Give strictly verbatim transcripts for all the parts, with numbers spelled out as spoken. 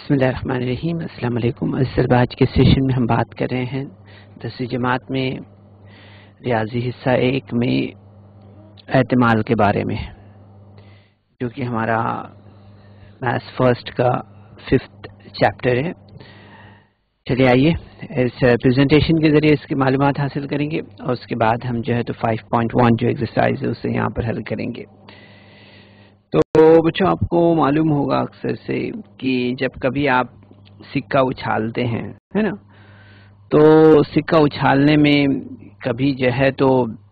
बिस्मिल्लाहिर्रहमानिर्रहीम। अस्सलाम वालेकुम। इस आज के सेशन में हम बात कर रहे हैं दसवीं जमात में रियाजी हिस्सा एक में एहतिमाल के बारे में, जो कि हमारा मैथ्स फर्स्ट का फिफ्थ चैप्टर है। चलिए आइए इस प्रेजेंटेशन के ज़रिए इसकी मालूमात हासिल करेंगे और उसके बाद हम जो है तो फाइव पॉइंट वन जो एक्सरसाइज है उसे यहाँ पर हल करेंगे। तो बच्चों, आपको मालूम होगा अक्सर से कि जब कभी आप सिक्का उछालते हैं, है ना, तो सिक्का उछालने में कभी जो है तो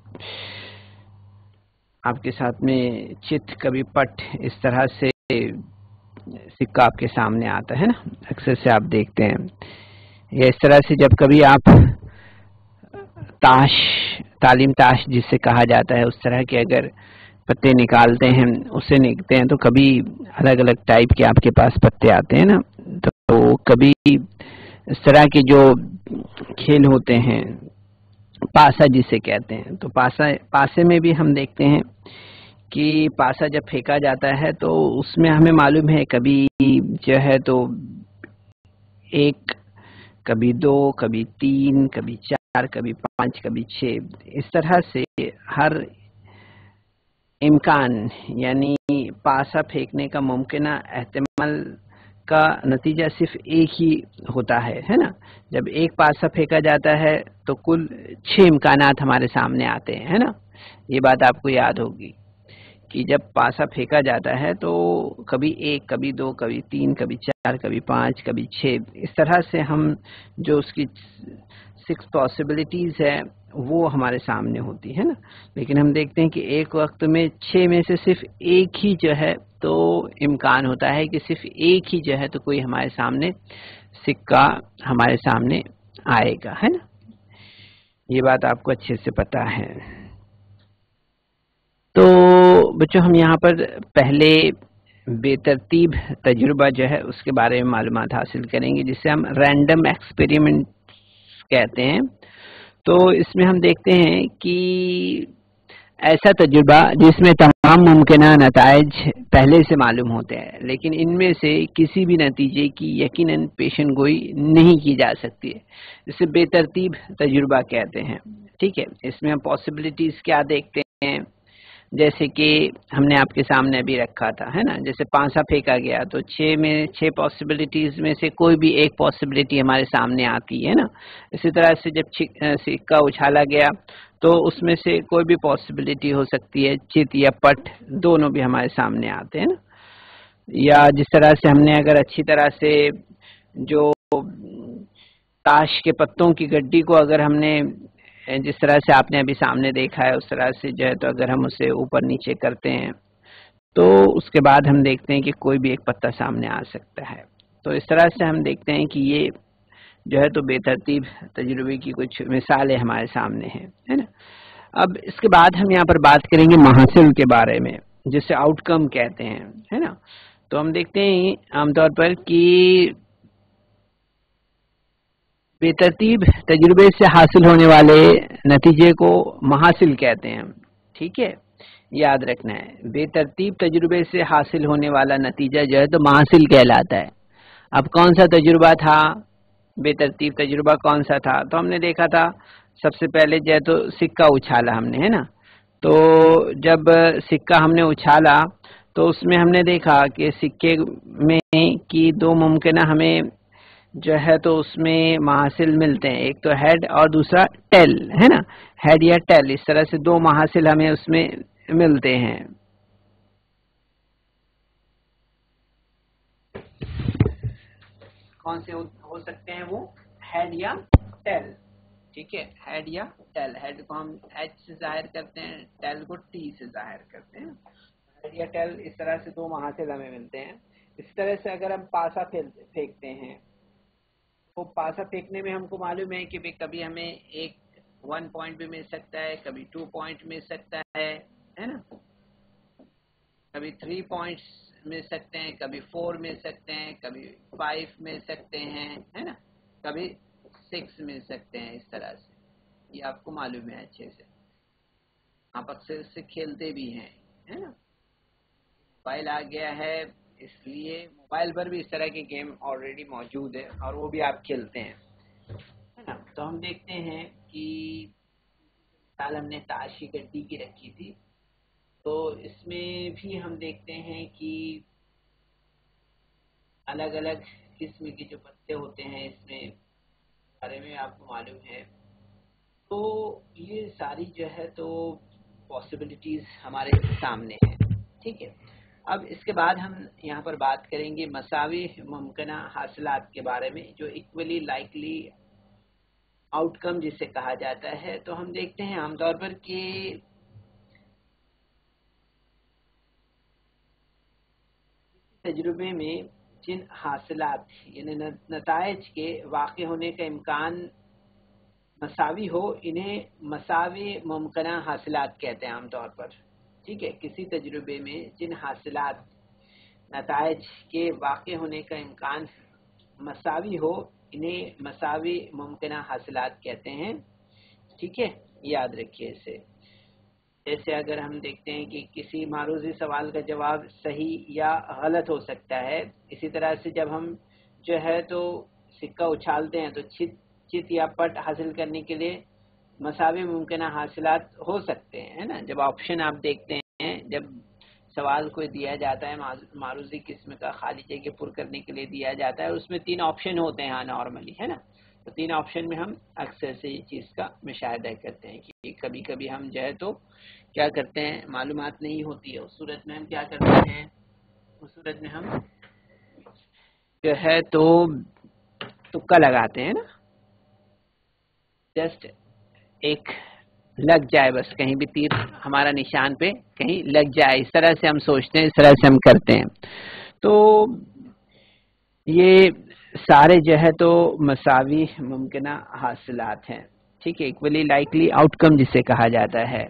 आपके साथ में चित, कभी पट, इस तरह से सिक्का आपके सामने आता है ना, अक्सर से आप देखते हैं। या इस तरह से जब कभी आप ताश, तालीम ताश जिसे कहा जाता है, उस तरह के अगर पत्ते निकालते हैं, उससे निकलते हैं, तो कभी अलग अलग टाइप के आपके पास पत्ते आते हैं ना। तो कभी इस तरह के जो खेल होते हैं, पासा जिसे कहते हैं, तो पासा पासे में भी हम देखते हैं कि पासा जब फेंका जाता है तो उसमें हमें मालूम है कभी जो है तो एक, कभी दो, कभी तीन, कभी चार, कभी पाँच, कभी छः, इस तरह से हर इम्कान यानी पासा फेंकने का मुमकिन एहतिमाल का नतीजा सिर्फ एक ही होता है, है ना। जब एक पासा फेंका जाता है तो कुल छह इम्कानात हमारे सामने आते हैं, है ना। ये बात आपको याद होगी कि जब पासा फेंका जाता है तो कभी एक, कभी दो, कभी तीन, कभी चार, कभी पाँच, कभी छः, इस तरह से हम जो उसकी सिक्स पॉसिबिलिटीज़ है वो हमारे सामने होती है ना। लेकिन हम देखते हैं कि एक वक्त में छः में से सिर्फ एक ही जो है तो इम्कान होता है कि सिर्फ एक ही जो है तो कोई हमारे सामने सिक्का हमारे सामने आएगा, है ना। ये बात आपको अच्छे से पता है। तो बच्चों, हम यहाँ पर पहले बेतरतीब तजुर्बा जो है उसके बारे में मालूमात हासिल करेंगे, जिसे हम रैंडम एक्सपेरिमेंट कहते हैं। तो इसमें हम देखते हैं कि ऐसा तजुर्बा जिसमें तमाम मुमकिन नताइज पहले से मालूम होते हैं, लेकिन इनमें से किसी भी नतीजे की यकीनन पेशन गोई नहीं की जा सकती है, इसे बेतरतीब तजुर्बा कहते हैं। ठीक है, इसमें हम पॉसिबिलिटीज़ क्या देखते हैं, जैसे कि हमने आपके सामने अभी रखा था, है ना। जैसे पांसा फेंका गया तो छः में छः पॉसिबिलिटीज़ में से कोई भी एक पॉसिबिलिटी हमारे सामने आती है ना। इसी तरह से जब सिक्का उछाला गया तो उसमें से कोई भी पॉसिबिलिटी हो सकती है, चित या पट, दोनों भी हमारे सामने आते हैं ना। या जिस तरह से हमने अगर अच्छी तरह से जो ताश के पत्तों की गड्डी को अगर हमने जिस तरह से आपने अभी सामने देखा है उस तरह से जो है तो अगर हम उसे ऊपर नीचे करते हैं तो उसके बाद हम देखते हैं कि कोई भी एक पत्ता सामने आ सकता है। तो इस तरह से हम देखते हैं कि ये जो है तो बेतरतीब तजुर्बे की कुछ मिसालें हमारे सामने हैं, है ना। अब इसके बाद हम यहाँ पर बात करेंगे महासिल के बारे में, जिसे आउटकम कहते हैं, है ना। तो हम देखते हैं आमतौर पर कि बेतरतीब तजुर्बे से हासिल होने वाले नतीजे को महासिल कहते हैं। ठीक है, याद रखना है, बेतरतीब तजुर्बे से हासिल होने वाला नतीजा जो है तो महासिल कहलाता है। अब कौन सा तजुर्बा था, बेतरतीब तजुर्बा कौन सा था? तो हमने देखा था सबसे पहले जो है तो सिक्का उछाला हमने, है ना। तो जब सिक्का हमने उछाला तो उसमें हमने देखा कि सिक्के में की दो मुमकिन हमें जो है तो उसमें महासिल मिलते हैं, एक तो हेड और दूसरा टेल, है ना। हेड या टेल, इस तरह से दो महासिल हमें उसमें मिलते हैं। कौन से हो सकते हैं वो? हेड या टेल। ठीक है, हेड या टेल। हेड को हम एच से जाहिर करते हैं, टेल को टी से जाहिर करते हैं। हेड या टेल, इस तरह से दो महासिल हमें मिलते हैं। इस तरह से अगर हम पासा फेंकते हैं तो पासा फेंकने में हमको मालूम है कि भाई कभी हमें एक वन पॉइंट भी मिल सकता है, कभी टू पॉइंट मिल सकता है, है ना। कभी थ्री पॉइंट्स मिल सकते हैं, कभी फोर मिल सकते हैं, कभी फाइव मिल सकते हैं, है ना, कभी सिक्स मिल सकते हैं। इस तरह से ये आपको मालूम है अच्छे से, आप अक्सर इससे खेलते भी हैं, है ना। मोबाइल आ गया है, اس لیے موبائل پر بھی اس طرح کے گیم آلریڈی موجود ہے اور وہ بھی آپ کھیلتے ہیں، ہے نا. تو ہم دیکھتے ہیں کہ مثال ہم نے تاش کی گڈی کی رکھی تھی، تو اس میں بھی ہم دیکھتے ہیں کہ الگ الگ قسم کے جو پتے ہوتے ہیں اس میں بارے میں آپ کو معلوم ہے. تو یہ ساری جو ہے تو پاسبلٹیز ہمارے سامنے ہیں. ٹھیک ہے، اب اس کے بعد ہم یہاں پر بات کریں گے مساوی ممکنہ حاصلات کے بارے میں، جو ایکولی لائکلی آؤٹ کم جسے کہا جاتا ہے. تو ہم دیکھتے ہیں عام طور پر کہ تجربے میں جن حاصلات یعنی نتائج کے واقع ہونے کا امکان مساوی ہو، انہیں مساوی ممکنہ حاصلات کہتے ہیں عام طور پر. ٹھیک ہے، کسی تجربے میں جن حاصلات نتائج کے واقع ہونے کا امکان مساوی ہو، انہیں مساوی ممکنہ حاصلات کہتے ہیں. ٹھیک ہے، یاد رکھیے اسے. جیسے اگر ہم دیکھتے ہیں کہ کسی معروضی سوال کا جواب صحیح یا غلط ہو سکتا ہے، اسی طرح سے جب ہم جو ہے تو سکہ اچھالتے ہیں تو چت چت یا پٹ حاصل کرنے کے لیے مساوی ممکنہ حاصلات ہو سکتے ہیں نا. جب آپشن آپ دیکھتے ہیں، جب سوال کو دیا جاتا ہے معروضی قسم کا خالی جگہ پر کرنے کے لیے دیا جاتا ہے، اس میں تین آپشن ہوتے ہیں نارملی، ہے نا. تو تین آپشن میں ہم اکثر سے یہ چیز کا مشاہدہ کرتے ہیں کہ کبھی کبھی ہم جو ہے تو کیا کرتے ہیں، معلومات نہیں ہوتی ہے، اس صورت میں ہم کیا کرتے ہیں، اس صورت میں ہم جو ہے تو تکا لگاتے ہیں نا. جسٹ ایک لگ جائے، بس کہیں بھی تیر ہمارا نشان پہ کہیں لگ جائے، اس طرح سے ہم سوچتے ہیں، اس طرح سے ہم کرتے ہیں. تو یہ سارے جو ہے تو مساوی ممکنہ حاصلات ہیں. ٹھیک ہے، ایکولی لائکلی آؤٹ کم جسے کہا جاتا ہے.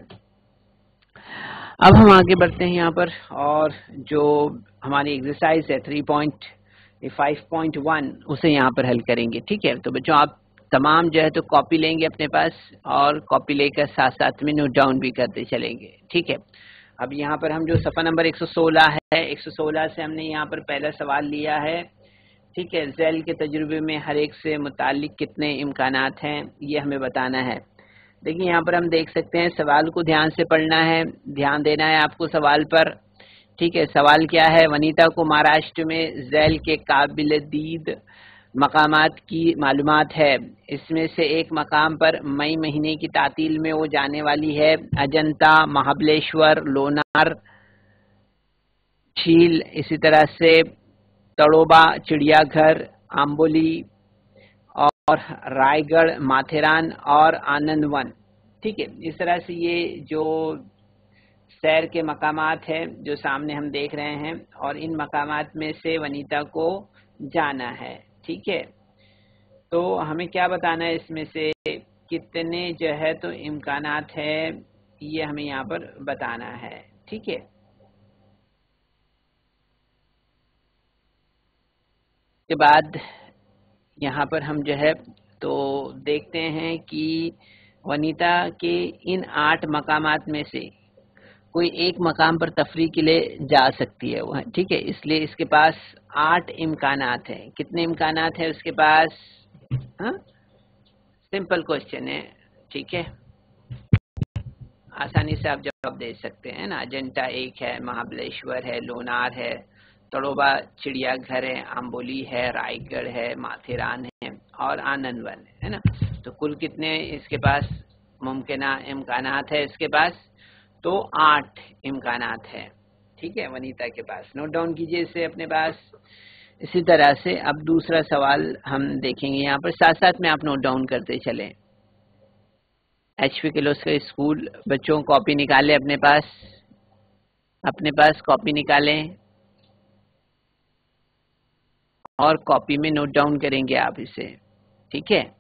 اب ہم آگے بڑھتے ہیں یہاں پر، اور جو ہماری ایکسرسائز ہے three point five point one اسے یہاں پر حل کریں گے. ٹھیک ہے، تو بچوں آپ تمام جو ہے تو کاپی لیں گے اپنے پاس، اور کاپی لے کر ساتھ ساتھ میں نوٹ ڈاؤن بھی کرتے چلیں گے. ٹھیک ہے، اب یہاں پر ہم جو صفحہ نمبر ایک سو سولہ ہے، ایک سو سولہ سے ہم نے یہاں پر پہلا سوال لیا ہے. ٹھیک ہے، ذیل کے تجربے میں ہر ایک سے متعلق کتنے امکانات ہیں یہ ہمیں بتانا ہے. دیکھیں یہاں پر ہم دیکھ سکتے ہیں، سوال کو دھیان سے پڑھنا ہے، دھیان دینا ہے آپ کو سوال پر. ٹھیک ہے، سوال کیا ہے، ونیتا کو مہاراشٹر میں ذیل کے قابل دید مقامات کی معلومات ہے. اس میں سے ایک مقام پر مئی مہینے کی تعطیل میں وہ جانے والی ہے. اجنتا، مہابلیشور، لونار جھیل، اسی طرح سے تڑوبا چڑیا گھر، آمبولی اور رائے گڑھ، ماتھیران اور آنند ون. ٹھیک ہے، اس طرح سے یہ جو سیر کے مقامات ہیں جو سامنے ہم دیکھ رہے ہیں، اور ان مقامات میں سے ونیتا کو جانا ہے. ٹھیک ہے، تو ہمیں کیا بتانا ہے، اس میں سے کتنے جو ہے تو امکانات ہے یہ ہمیں یہاں پر بتانا ہے. ٹھیک ہے، کے بعد یہاں پر ہم جو ہے تو دیکھتے ہیں کہ ونیتا کے ان آٹھ مقامات میں سے کوئی ایک مقام پر تفریح کے لیے جا سکتی ہے. ٹھیک ہے، اس لیے اس کے پاس آٹھ امکانات ہیں. کتنے امکانات ہیں اس کے پاس؟ ہاں، سمپل کوشچن ہے. ٹھیک ہے، آسانی سے آپ جواب دے سکتے ہیں نا. اجنتا ایک ہے، مہابلیشور ہے، لونار ہے، تڑوبا چڑیا گھر ہے، آمبولی ہے، رائے گڑھ ہے، ماتھیران ہے اور آنند ون ہے نا. تو کل کتنے اس کے پاس ممکنہ امکانات ہے اس کے پاس؟ تو آٹھ امکانات ہیں. ٹھیک ہے، ونیتا کے پاس. نوٹ ڈاؤن کیجئے اسے اپنے پاس. اسی طرح سے اب دوسرا سوال ہم دیکھیں گے یہاں پر، ساتھ ساتھ میں آپ نوٹ ڈاؤن کرتے چلیں. ایچ پی کلوس کا اسکول، بچوں کاپی نکالیں اپنے پاس، اپنے پاس کاپی نکالیں اور کاپی میں نوٹ ڈاؤن کریں گے آپ اسے. ٹھیک ہے،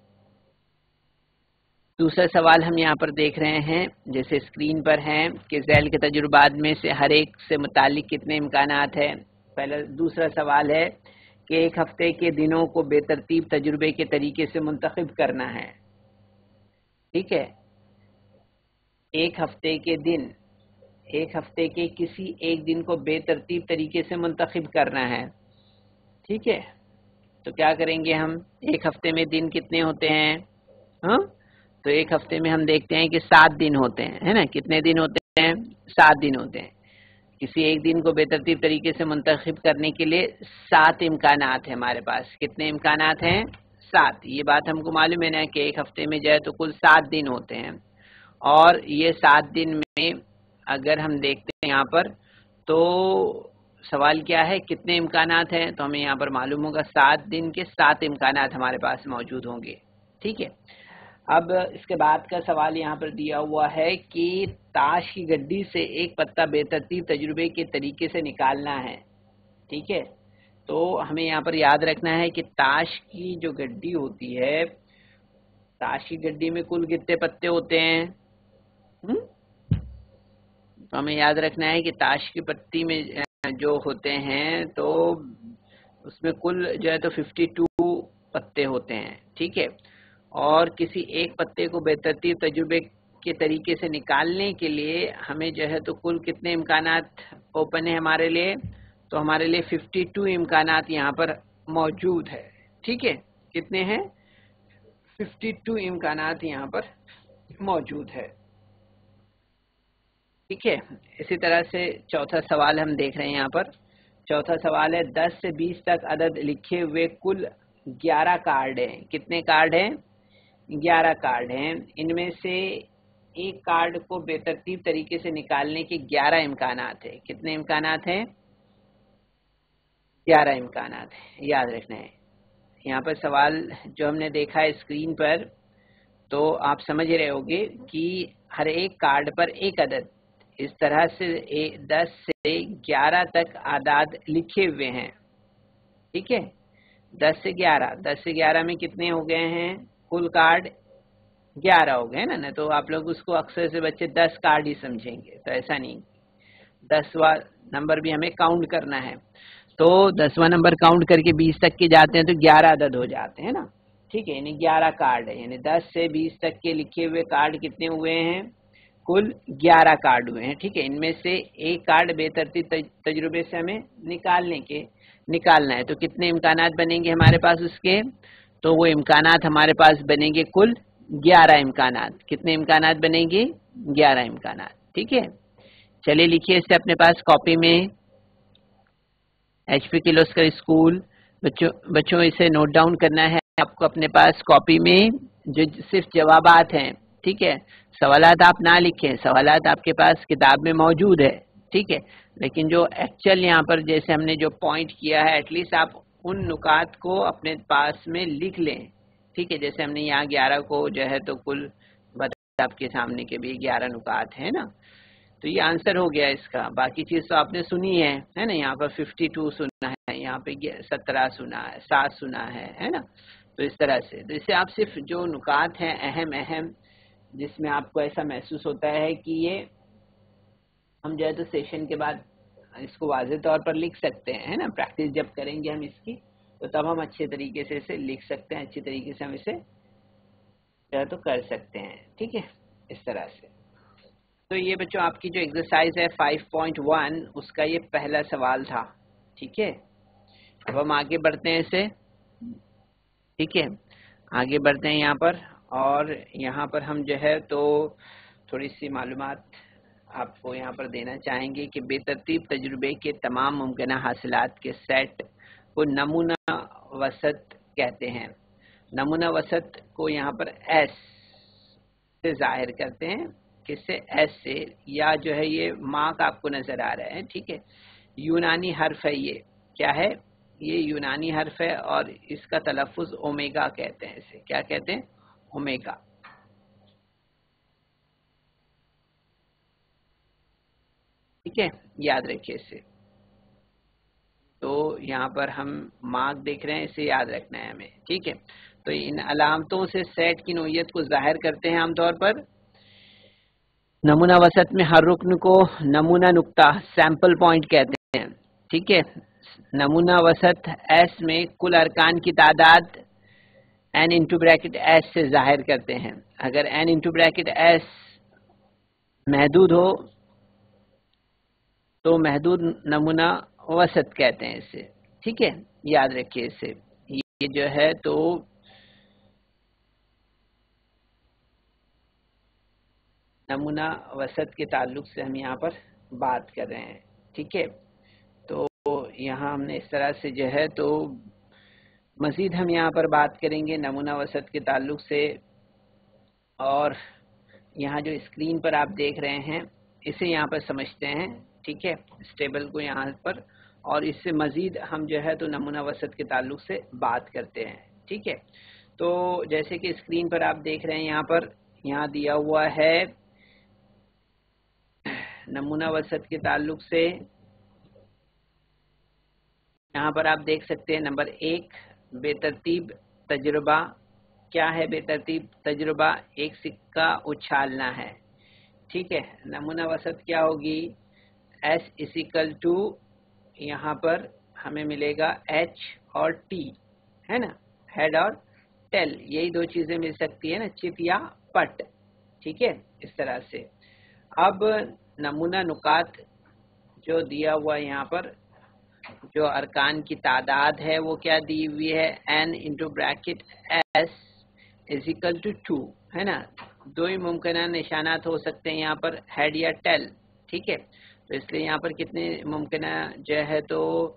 دوسرا سوال ہم یہاں پر دیکھ رہے ہیں جیسے اسکرین پر ہیں کہ ذیل کے تجربات میں سے ہر ایک سے متعلق کتنے امکانات ہیں. پہلا دوسرا سوال ہے کہ ایک ہفتے کے دنوں کو بے ترتیب تجربے کے طریقے سے منتخب کرنا ہے. ٹھیک ہے، ایک ہفتے کے دن ایک ہفتے کے کسی ایک دن کو بے ترتیب طریقے سے منتخب کرنا ہے. ٹھیک ہے، تو کیا کریں گے ہم؟ ایک ہفتے میں دن کتنے ہوتے ہیں؟ ہاں، تو ایک ہفتے میں ہم دیکھتے ہیں کہ سات دن ہوتے ہیں، ہے نا؟ کتنے دن ہوتے ہیں؟ سات دن ہوتے ہیں. کسی ایک دن کو بے ترتیب طریقے سے منتخب کرنے کے لیے سات امکانات ہیں ہمارے پاس. کتنے امکانات ہیں؟ سات. یہ بات ہم کو معلوم ہے نا کہ ایک ہفتے میں جو ہے تو کل سات دن ہوتے ہیں، اور یہ سات دن میں اگر ہم دیکھتے ہیں یہاں پر تو سوال کیا ہے؟ کتنے امکانات ہیں؟ تو ہمیں یہاں پر معلوم ہوگا سات دن کے سات امکانات ہمارے پاس موجود ہوں گے. ٹھیک ہے، اب اس کے بعد کا سوال یہاں پر دیا ہوا ہے کہ تاش کی گڈی سے ایک پتا بے ترتیب تجربے کے طریقے سے نکالنا ہے. ٹھیک ہے، تو ہمیں یہاں پر یاد رکھنا ہے کہ تاش کی جو گڈی ہوتی ہے، تاش کی گڈی میں کل کتنے پتے ہوتے ہیں؟ تو ہمیں یاد رکھنا ہے کہ تاش کی پتی میں جو ہوتے ہیں تو اس میں کل جو ہے تو ففٹی ٹو پتے ہوتے ہیں. ٹھیک ہے، اور کسی ایک پتے کو بے ترتیب تجربے کے طریقے سے نکالنے کے لیے ہمیں جو ہے تو کل کتنے امکانات اوپن ہیں ہمارے لیے؟ تو ہمارے لیے ففٹی ٹو امکانات یہاں پر موجود ہے. ٹھیک ہے، کتنے ہیں؟ ففٹی ٹو امکانات یہاں پر موجود ہے. ٹھیک ہے، اسی طرح سے چوتھا سوال ہم دیکھ رہے ہیں یہاں پر. چوتھا سوال ہے دس سے بیس تک عدد لکھے ہوئے کل گیارہ کارڈ ہیں. کتنے کارڈ ہیں؟ گیارہ کارڈ ہیں. ان میں سے ایک کارڈ کو بے ترتیب طریقے سے نکالنے کے گیارہ امکانات ہیں. کتنے امکانات ہیں؟ گیارہ امکانات ہیں، یاد رکھنا ہے. یہاں پر سوال جو ہم نے دیکھا ہے اسکرین پر، تو آپ سمجھ رہے ہوگے کہ ہر ایک کارڈ پر ایک عدد، اس طرح سے دس سے گیارہ تک اعداد لکھے ہوئے ہیں. ٹھیک ہے، دس سے گیارہ، دس سے گیارہ میں کتنے ہو گئے ہیں؟ کل کارڈ گیارہ ہو گئے نا. نا تو آپ لوگ اس کو اکثر سے بچے دس کارڈ ہی سمجھیں گے، تو ایسا نہیں. دسواں نمبر بھی ہمیں کاؤنٹ کرنا ہے، تو دسواں نمبر کاؤنٹ کر کے بیس تک کے جاتے ہیں تو گیارہ عدد ہو جاتے ہیں نا. ٹھیک ہے، یعنی گیارہ کارڈ ہے، یعنی دس سے بیس تک کے لکھے ہوئے کارڈ کتنے ہوئے ہیں؟ کل گیارہ کارڈ ہوئے ہیں. ٹھیک ہے، ان میں سے ایک کارڈ بے ترتیب تجربے سے ہمیں نکالنے کے نکالنا ہے. تو کتنے امکانات بنیں گے ہمارے پاس اس کے؟ تو وہ امکانات ہمارے پاس بنیں گے کل گیارہ امکانات. کتنے امکانات بنیں گے؟ گیارہ امکانات. ٹھیک ہے، چلیے لکھیے اسے اپنے پاس کاپی میں. ایچ پی کلوسکر اسکول بچوں بچوں اسے نوٹ ڈاؤن کرنا ہے آپ کو اپنے پاس کاپی میں، جو صرف جوابات ہیں. ٹھیک ہے، سوالات آپ نہ لکھیں، سوالات آپ کے پاس کتاب میں موجود ہے. ٹھیک ہے، لیکن جو ایکچوئل یہاں پر جیسے ہم نے جو پوائنٹ کیا ہے ایٹ لیسٹ آپ ان نکات کو اپنے پاس میں لکھ لیں. ٹھیک ہے، جیسے ہم نے یہاں گیارہ کو جو ہے تو کل بتا آپ کے سامنے کے بھی گیارہ نکات ہیں نا. تو یہ آنسر ہو گیا اس کا. باقی چیز تو آپ نے سنی ہے ہے نا. یہاں پر ففٹی ٹو سنا ہے، یہاں پہ سترہ سنا ہے، سات سنا ہے ہے نا. تو اس طرح سے تو اس سے آپ صرف جو نکات ہیں اہم اہم جس میں آپ کو ایسا محسوس ہوتا ہے کہ یہ ہم جو ہے تو سیشن کے بعد اس کو واضح طور پر لکھ سکتے ہیں، ہے نا. پریکٹس جب کریں گے ہم اس کی تو تب ہم اچھے طریقے سے اسے لکھ سکتے ہیں، اچھی طریقے سے ہم اسے جو ہے تو کر سکتے ہیں. ٹھیک ہے، اس طرح سے. تو یہ بچوں آپ کی جو ایکسرسائز ہے فائیو پوائنٹ ون، اس کا یہ پہلا سوال تھا. ٹھیک ہے، اب ہم آگے بڑھتے ہیں اسے. ٹھیک ہے، آگے بڑھتے ہیں یہاں پر، اور یہاں پر ہم جو ہے تو تھوڑی سی معلومات آپ کو یہاں پر دینا چاہیں گے کہ بے ترتیب تجربے کے تمام ممکنہ حاصلات کے سیٹ کو نمونہ وسط کہتے ہیں. نمونہ وسط کو یہاں پر ایس سے ظاہر کرتے ہیں. کس سے؟ ایس سے. یا جو ہے یہ مارک آپ کو نظر آ رہا ہے. ٹھیک ہے، یونانی حرف ہے. یہ کیا ہے؟ یہ یونانی حرف ہے اور اس کا تلفظ اومیگا کہتے ہیں. اسے کیا کہتے ہیں؟ اومیگا. ٹھیک ہے، یاد رکھیے اسے. تو یہاں پر ہم مارک دیکھ رہے ہیں، اسے یاد رکھنا ہے ہمیں. ٹھیک ہے، تو ان علامتوں سے سیٹ کی نوعیت کو ظاہر کرتے ہیں عام طور پر. نمونہ وسط میں ہر رکن کو نمونہ نقطہ سیمپل پوائنٹ کہتے ہیں. ٹھیک ہے، نمونہ وسط ایس میں کل ارکان کی تعداد این انٹو بریکٹ ایس سے ظاہر کرتے ہیں. اگر این انٹو بریکٹ ایس محدود ہو तो महदूद नमूना वसत कहते हैं इसे, ठीक है, याद रखिए इसे। ये जो है तो नमूना वसत के ताल्लुक से हम यहाँ पर बात कर रहे हैं, ठीक है। तो यहाँ हमने इस तरह से जो है तो मजीद हम यहाँ पर बात करेंगे नमूना वसत के ताल्लुक से। और यहाँ जो स्क्रीन पर आप देख रहे हैं इसे यहाँ पर समझते हैं, ठीक है, इस टेबल को यहाँ पर, और इससे मजीद हम जो है तो नमूना वसत के ताल्लुक से बात करते हैं, ठीक है। तो जैसे कि स्क्रीन पर आप देख रहे हैं यहाँ पर यहाँ दिया हुआ है नमूना वसत के ताल्लुक से। यहाँ पर आप देख सकते हैं नंबर एक, बेतरतीब तजुर्बा। क्या है बेतरतीब तजुर्बा? एक सिक्का उछालना है, ठीक है। नमूना वसत क्या होगी? एस इसिकल टू, यहाँ पर हमें मिलेगा एच और टी, है ना, हेड और टेल, यही दो चीजें मिल सकती है ना, चिप या पट, ठीक है, इस तरह से। अब नमूना नुकात जो दिया हुआ यहाँ पर, जो अरकान की तादाद है वो क्या दी हुई है? N into bracket S equal to two, है ना। दो ही मुमकिन निशानात हो सकते हैं यहाँ पर, हेड या टेल, ठीक है। तो इसलिए यहाँ पर कितने मुमकिन जो है तो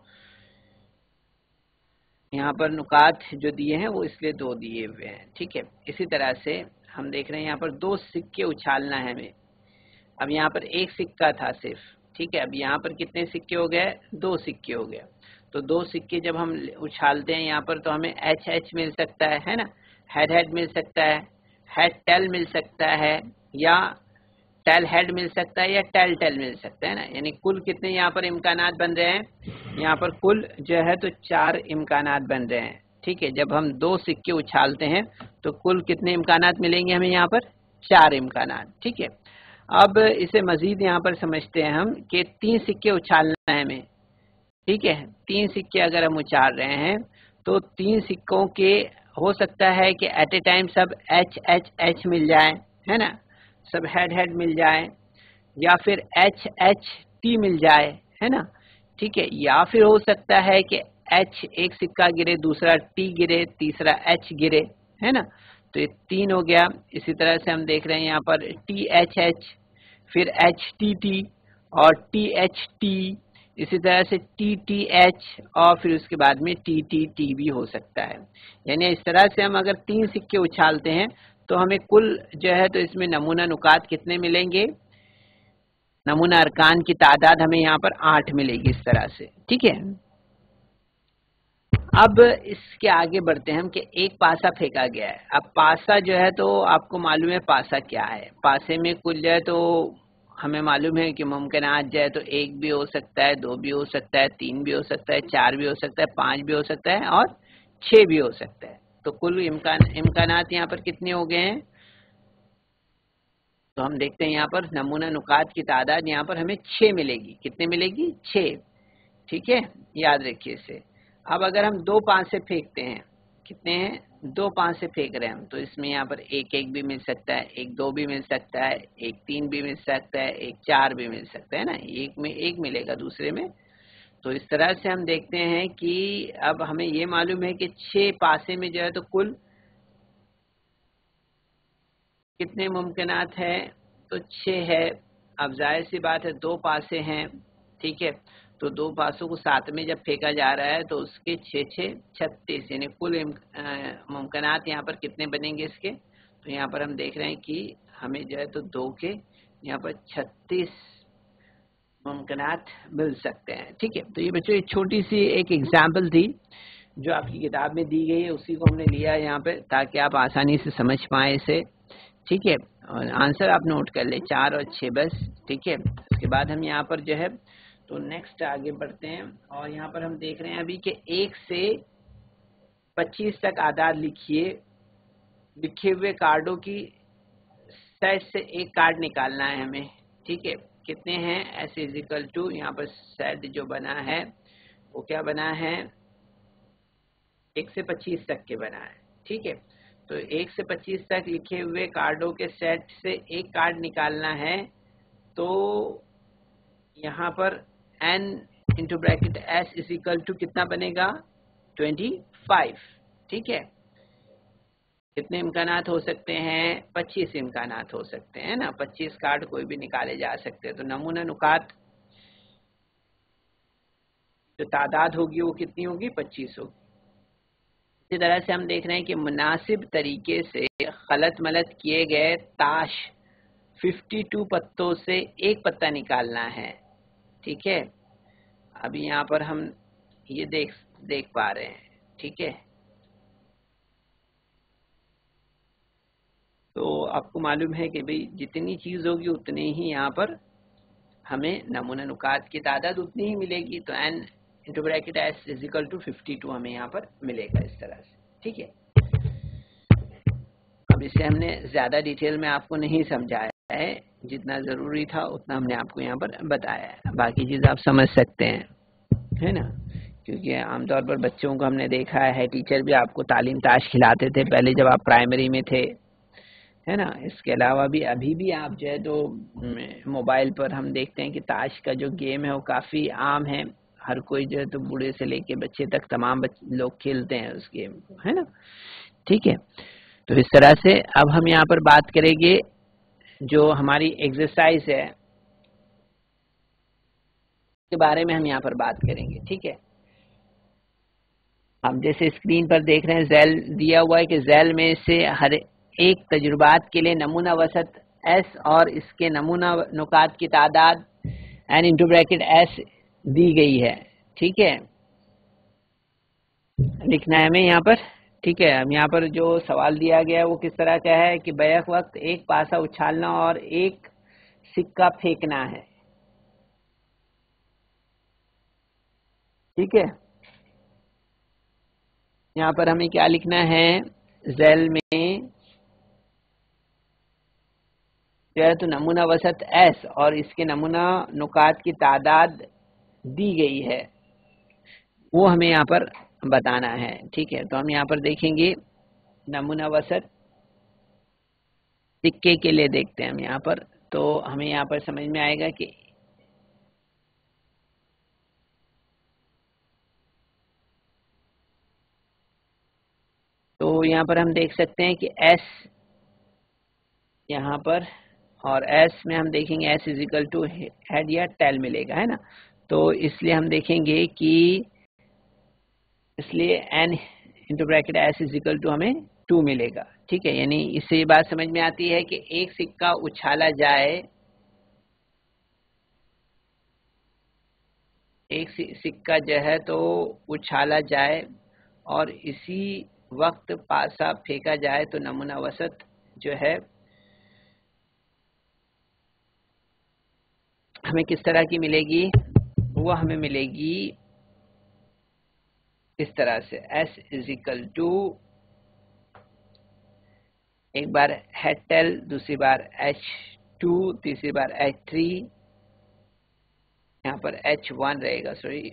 यहाँ पर नुकात जो दिए हैं वो इसलिए दो दिए हुए हैं, ठीक है। इसी तरह से हम देख रहे हैं यहाँ पर दो सिक्के उछालना है हमें। अब यहाँ पर एक सिक्का था सिर्फ, ठीक है, अब यहाँ पर कितने सिक्के हो गए? दो सिक्के हो गए। तो दो सिक्के जब हम उछालते हैं यहाँ पर तो हमें एच एच मिल सकता है, है ना, हेड हेड मिल सकता है, हेड टेल मिल सकता है, या टेल हेड मिल सकता है, या टेल टेल मिल सकता है ना। यानी कुल कितने यहाँ पर इम्कानात बन रहे हैं? यहाँ पर कुल जो है तो चार इम्कानात बन रहे हैं, ठीक है। जब हम दो सिक्के उछालते हैं तो कुल कितने इम्कानात मिलेंगे हमें? यहाँ पर चार इम्कानात, ठीक है। अब इसे मजीद यहाँ पर समझते हैं हम कि तीन सिक्के उछालना है हमें, ठीक है। तीन सिक्के अगर हम उछाल रहे हैं तो तीन सिक्कों के हो सकता है कि एट ए टाइम सब एच एच एच मिल जाए, है ना, सब हेड हेड मिल जाए, या फिर एच एच टी मिल जाए, है ना, ठीक है। या फिर हो सकता है कि एच एक सिक्का गिरे, दूसरा टी गिरे, तीसरा एच गिरे, है ना। तो ये तीन हो गया। इसी तरह से हम देख रहे हैं यहाँ पर टी एच एच, फिर एच टी टी और टी एच टी, इसी तरह से टी टी एच, और फिर उसके बाद में टी टी टी भी हो सकता है। यानी इस तरह से हम अगर तीन सिक्के उछालते हैं तो हमें कुल जो है तो इसमें नमूना नुकात कितने मिलेंगे? नमूना अरकान की तादाद हमें यहाँ पर आठ मिलेगी, इस तरह से, ठीक है। अब इसके आगे बढ़ते हैं हम कि एक पासा फेंका गया है। अब पासा जो है तो आपको मालूम है पासा क्या है। पासे में कुल जो है तो हमें मालूम है कि मुमकिनात जो है तो एक भी हो सकता है, दो भी हो सकता है, तीन भी हो सकता है, चार भी हो सकता है, पांच भी हो सकता है और छह भी हो सकता है। तो कुल इम्कान इम्कानात यहाँ पर कितने हो गए हैं? तो हम देखते हैं यहाँ पर नमूना नुकात की तादाद यहाँ पर हमें छह मिलेगी। कितने मिलेगी? छह, ठीक है, याद रखिए इसे। अब अगर हम दो पांच से फेंकते हैं, कितने हैं? दो पांच से फेंक रहे हैं हम, तो इसमें यहाँ पर एक एक भी मिल सकता है, एक दो भी मिल सकता है, एक तीन भी मिल सकता है, एक चार भी मिल सकता है ना, एक में एक मिलेगा दूसरे में। तो इस तरह से हम देखते हैं कि अब हमें ये मालूम है कि छह पासे में जो है तो कुल कितने मुमकिनात है? तो छह है। अब जाहिर सी बात है दो पासे हैं, ठीक है, तो दो पासों को साथ में जब फेंका जा रहा है तो उसके छः छः छत्तीस, यानी कुल मुमकिनात यहाँ पर कितने बनेंगे इसके? तो यहाँ पर हम देख रहे हैं कि हमें जो है तो दो के यहाँ पर छत्तीस मुमकिनात मिल सकते हैं, ठीक है। तो ये बच्चों एक छोटी सी एक एग्जाम्पल थी जो आपकी किताब में दी गई है, उसी को हमने लिया है यहाँ पे ताकि आप आसानी से समझ पाएँ इसे, ठीक है। और आंसर आप नोट कर ले, चार और छः बस, ठीक है। उसके बाद हम यहाँ पर जो है तो नेक्स्ट आगे बढ़ते हैं, और यहाँ पर हम देख रहे हैं अभी कि एक से पच्चीस तक आदाद लिखिए। लिखे हुए कार्डों की सेट से एक कार्ड निकालना है हमें, ठीक है। कितने हैं? एस इजिकल टू, यहाँ पर सेट जो बना है वो क्या बना है? एक से पच्चीस तक के बना है, ठीक है। तो एक से पच्चीस तक लिखे हुए कार्डों के सेट से एक कार्ड निकालना है। तो यहाँ पर n into bracket s is equal to کتنا بنے گا ٹوینٹی فائیو. ٹھیک ہے, کتنے امکانات ہو سکتے ہیں؟ پچیس امکانات ہو سکتے ہیں نا, پچیس کارڈ کوئی بھی نکالے جا سکتے ہیں. تو نمونہ نکات جو تعداد ہوگی وہ کتنی ہوگی؟ پچیس ہوگی. اسی طرح سے ہم دیکھ رہے ہیں کہ مناسب طریقے سے خلط ملط کیے گئے تاش ففٹی ٹو پتوں سے ایک پتا نکالنا ہے. ٹھیک ہے, ابھی یہاں پر ہم یہ دیکھ دیکھ پا رہے ہیں. ٹھیک ہے, تو آپ کو معلوم ہے کہ بھئی جتنی چیز ہوگی اتنی ہی یہاں پر ہمیں نمونہ نکات کی تعداد اتنی ہی ملے گی. تو n into bracket s is equal to fifty two ہمیں یہاں پر ملے گا اس طرح سے. ٹھیک ہے, اب اسے ہم نے زیادہ ڈیٹیل میں آپ کو نہیں سمجھایا ہے, جتنا ضروری تھا اتنا ہم نے آپ کو یہاں پر بتایا ہے. باقی چیز آپ سمجھ سکتے ہیں, ہے نا, کیونکہ عام طور پر بچوں کو ہم نے دیکھا ہے, ٹیچر بھی آپ کو تعلیم تاش کھلاتے تھے پہلے جب آپ پرائمری میں تھے, ہے نا. اس کے علاوہ بھی ابھی بھی آپ جو ہے تو موبائل پر ہم دیکھتے ہیں کہ تاش کا جو گیم ہے وہ کافی عام ہے. ہر کوئی جو ہے تو بوڑھے سے لے کے بچے تک تمام لوگ کھیلتے ہیں اس گیم کو, ہے نا. ٹھیک ہے, تو اس طرح سے اب ہم یہاں پر بات کریں گے جو ہماری ایکسرسائز ہے کے بارے میں ہم یہاں پر بات کریں گے. ٹھیک ہے, ہم جیسے اسکرین پر دیکھ رہے ہیں ذیل دیا ہوا ہے کہ ذیل میں سے ہر ایک تجربات کے لیے نمونہ وسط s اور اس کے نمونہ نکات کی تعداد n انٹو بریکٹ s دی گئی ہے. ٹھیک ہے, لکھنا ہے ہمیں یہاں پر. ٹھیک ہے, ہم یہاں پر جو سوال دیا گیا ہے وہ کس طرح کا ہے کہ بیک وقت ایک پاسا اچھالنا اور ایک سکہ پھینکنا ہے. ٹھیک ہے, یہاں پر ہمیں کیا لکھنا ہے؟ ذیل میں جو ہے تو نمونہ وسط s اور اس کے نمونہ نکات کی تعداد دی گئی ہے, وہ ہمیں یہاں پر بتانا ہے. ٹھیک ہے, تو ہم یہاں پر دیکھیں گے نمونہ وسط سکے کے لیے دیکھتے ہیں ہم یہاں پر. تو ہمیں یہاں پر سمجھ میں آئے گا کہ تو یہاں پر ہم دیکھ سکتے ہیں کہ s یہاں پر اور s میں ہم دیکھیں گے s is equal to head یا ٹیل ملے گا, ہے نا. تو اس لیے ہم دیکھیں گے کہ اس لیے n into bracket s is equal to ہمیں ٹو ملے گا. ٹھیک ہے, یعنی اس سے یہ بات سمجھ میں آتی ہے کہ ایک سکہ اچھالا جائے, ایک سکہ جو ہے تو اچھالا جائے اور اسی وقت پاسا پھینکا جائے تو نمونہ وسط جو ہے ہمیں کس طرح کی ملے گی؟ وہ ہمیں ملے گی اس طرح سے s از اکول ٹو ایک بار ہیڈ ٹیل, دوسری بار ایچ ٹو, تیسری بار ایچ تھری, یہاں پر ایچ ون رہے گا, سوری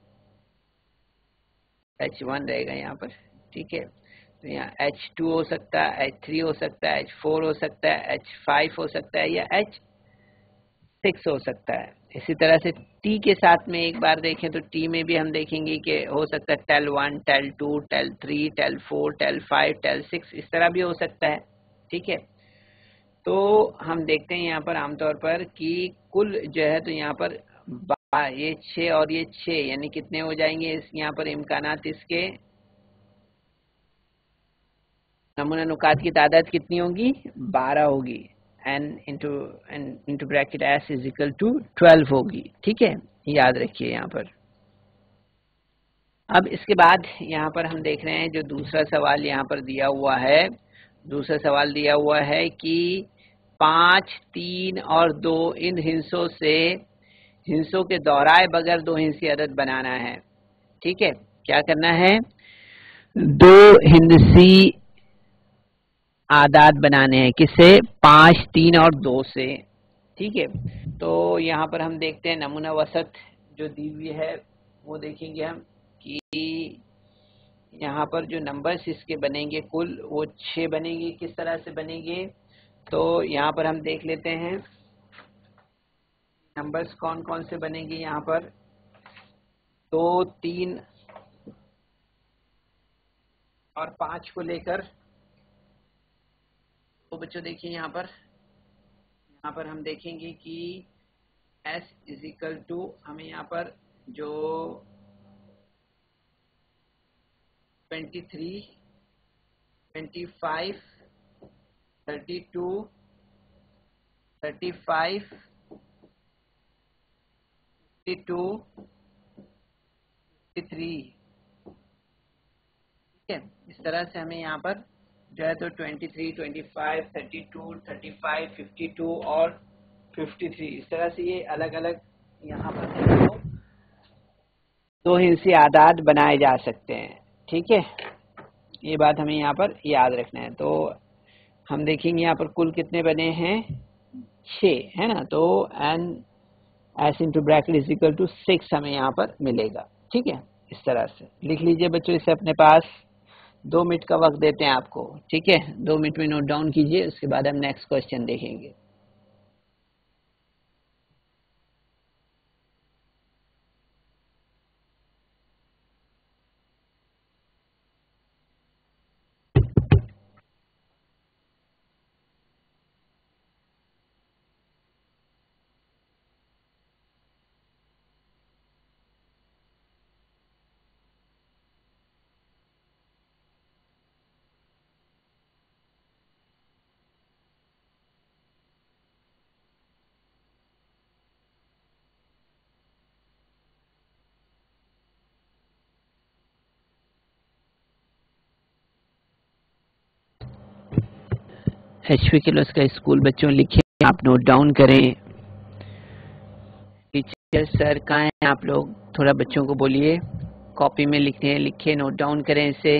ایچ ون رہے گا یہاں پر. ٹھیک ہے, تو یہاں ایچ ٹو ہو سکتا ہے, ایچ تھری ہو سکتا ہے, ایچ فور ہو سکتا ہے, ایچ فائیو ہو سکتا ہے, یا ایچ سکس ہو سکتا ہے. اسی طرح سے ٹی کے ساتھ میں ایک بار دیکھیں تو ٹی میں بھی ہم دیکھیں گے کہ ہو سکتا ہے tail one, tail two, tail three, tail four, tail five, tail six, اس طرح بھی ہو سکتا ہے. ٹھیک ہے, تو ہم دیکھتے ہیں یہاں پر عام طور پر کہ کل جو ہے تو یہاں پر یہ چھ اور یہ چھ یعنی کتنے ہو جائیں گے؟ اس یہاں پر امکانات اس کے نمونہ نکات کی تعداد کتنی ہوگی؟ بارہ ہوگی. n into into bracket s is equal to twelve ہوگی. ٹھیک ہے, یاد رکھیے یہاں پر. اب اس کے بعد یہاں پر ہم دیکھ رہے ہیں جو دوسرا سوال یہاں پر دیا ہوا ہے, دوسرا سوال دیا ہوا ہے کہ پانچ, تین اور دو ان ہندسوں سے ہندسوں کے دورائے بغیر دو ہندسی عدد بنانا ہے. ٹھیک ہے, کیا کرنا ہے؟ دو ہندسی اعداد بنانے ہیں. کس سے؟ پانچ, تین اور دو سے. ٹھیک ہے, تو یہاں پر ہم دیکھتے ہیں نمونہ وسط جو دی ہوئی ہے وہ دیکھیں گے ہم کہ یہاں پر جو نمبرز اس کے بنیں گے کل وہ چھ بنیں گے. کس طرح سے بنیں گے؟ تو یہاں پر ہم دیکھ لیتے ہیں नंबर्स कौन कौन से बनेंगे यहाँ पर, दो, तीन और पाँच को लेकर। तो बच्चों देखिए यहाँ पर यहाँ पर हम देखेंगे कि s इज इक्वल टू हमें यहाँ पर जो twenty three, twenty five, thirty two, thirty five, fifty two, fifty three, ठीक है। इस तरह से हमें यहाँ पर जो है तो twenty three, twenty five, thirty two, thirty five, fifty two और फिफ्टी थ्री, इस तरह से ये अलग अलग यहाँ पर तो दो हिस्से आदाद बनाए जा सकते हैं, ठीक है। ये बात हमें यहाँ पर याद रखना है। तो हम देखेंगे यहाँ पर कुल कितने बने हैं, छः, है ना। तो N S into bracket is equal to six हमें यहाँ पर मिलेगा, ठीक है। इस तरह से लिख लीजिए बच्चों, इसे अपने पास दो मिनट का वक्त देते हैं आपको, ठीक है। दो मिनट में नोट डाउन कीजिए, उसके बाद हम नेक्स्ट क्वेश्चन देखेंगे। एचपी किलोस का स्कूल बच्चों लिखे, आप नोट डाउन करें। टीचर सर कहाँ हैं आप लोग, थोड़ा बच्चों को बोलिए कॉपी में लिखते हैं, लिखे, नोट डाउन करें इसे।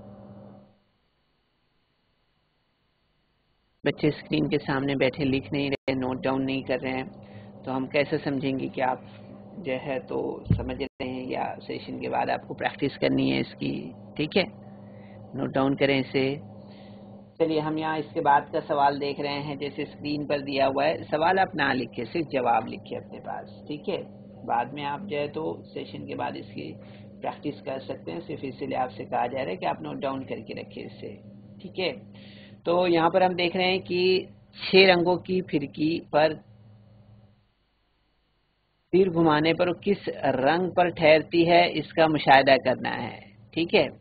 बच्चे स्क्रीन के सामने बैठे लिख नहीं रहे, नोट डाउन नहीं कर रहे हैं, तो हम कैसे समझेंगे कि आप जो है तो समझ रहे हैं या सेशन के बाद आपको प्रैक्टिस करनी है इसकी, ठीक है। नोट डाउन करें इसे। चलिए हम यहाँ इसके बाद का सवाल देख रहे हैं, जैसे स्क्रीन पर दिया हुआ है। सवाल आप ना लिखिए, सिर्फ जवाब लिखिए अपने पास, ठीक है। बाद में आप जो है तो सेशन के बाद इसकी प्रैक्टिस कर सकते हैं, सिर्फ इसीलिए आपसे कहा जा रहा है कि आप नोट डाउन करके रखिए इसे, ठीक है। तो यहाँ पर हम देख रहे हैं कि छह रंगों की फिरकी पर तीर घुमाने पर किस रंग पर ठहरती है, इसका मुशाहिदा करना है, ठीक है।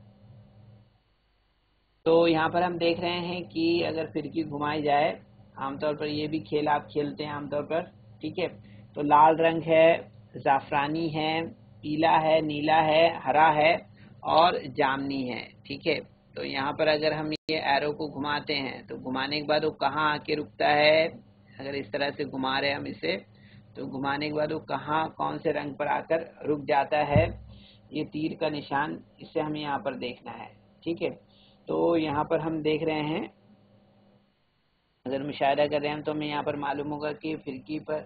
तो यहाँ पर हम देख रहे हैं कि अगर फिरकी घुमाई जाए, आमतौर पर ये भी खेल आप खेलते हैं आमतौर पर, ठीक है। तो लाल रंग है, जाफरानी है, पीला है, नीला है, हरा है और जामनी है, ठीक है। तो यहाँ पर अगर हम ये एरो को घुमाते हैं तो घुमाने के बाद वो कहाँ आके रुकता है, अगर इस तरह से घुमा रहे हैं हम इसे, तो घुमाने के बाद वो कहाँ कौन से रंग पर आकर रुक जाता है, ये तीर का निशान, इससे हमें यहाँ पर देखना है, ठीक है। तो यहाँ पर हम देख रहे हैं, अगर मुशाहिदा कर रहे हैं तो हमें यहाँ पर मालूम होगा कि फिरकी पर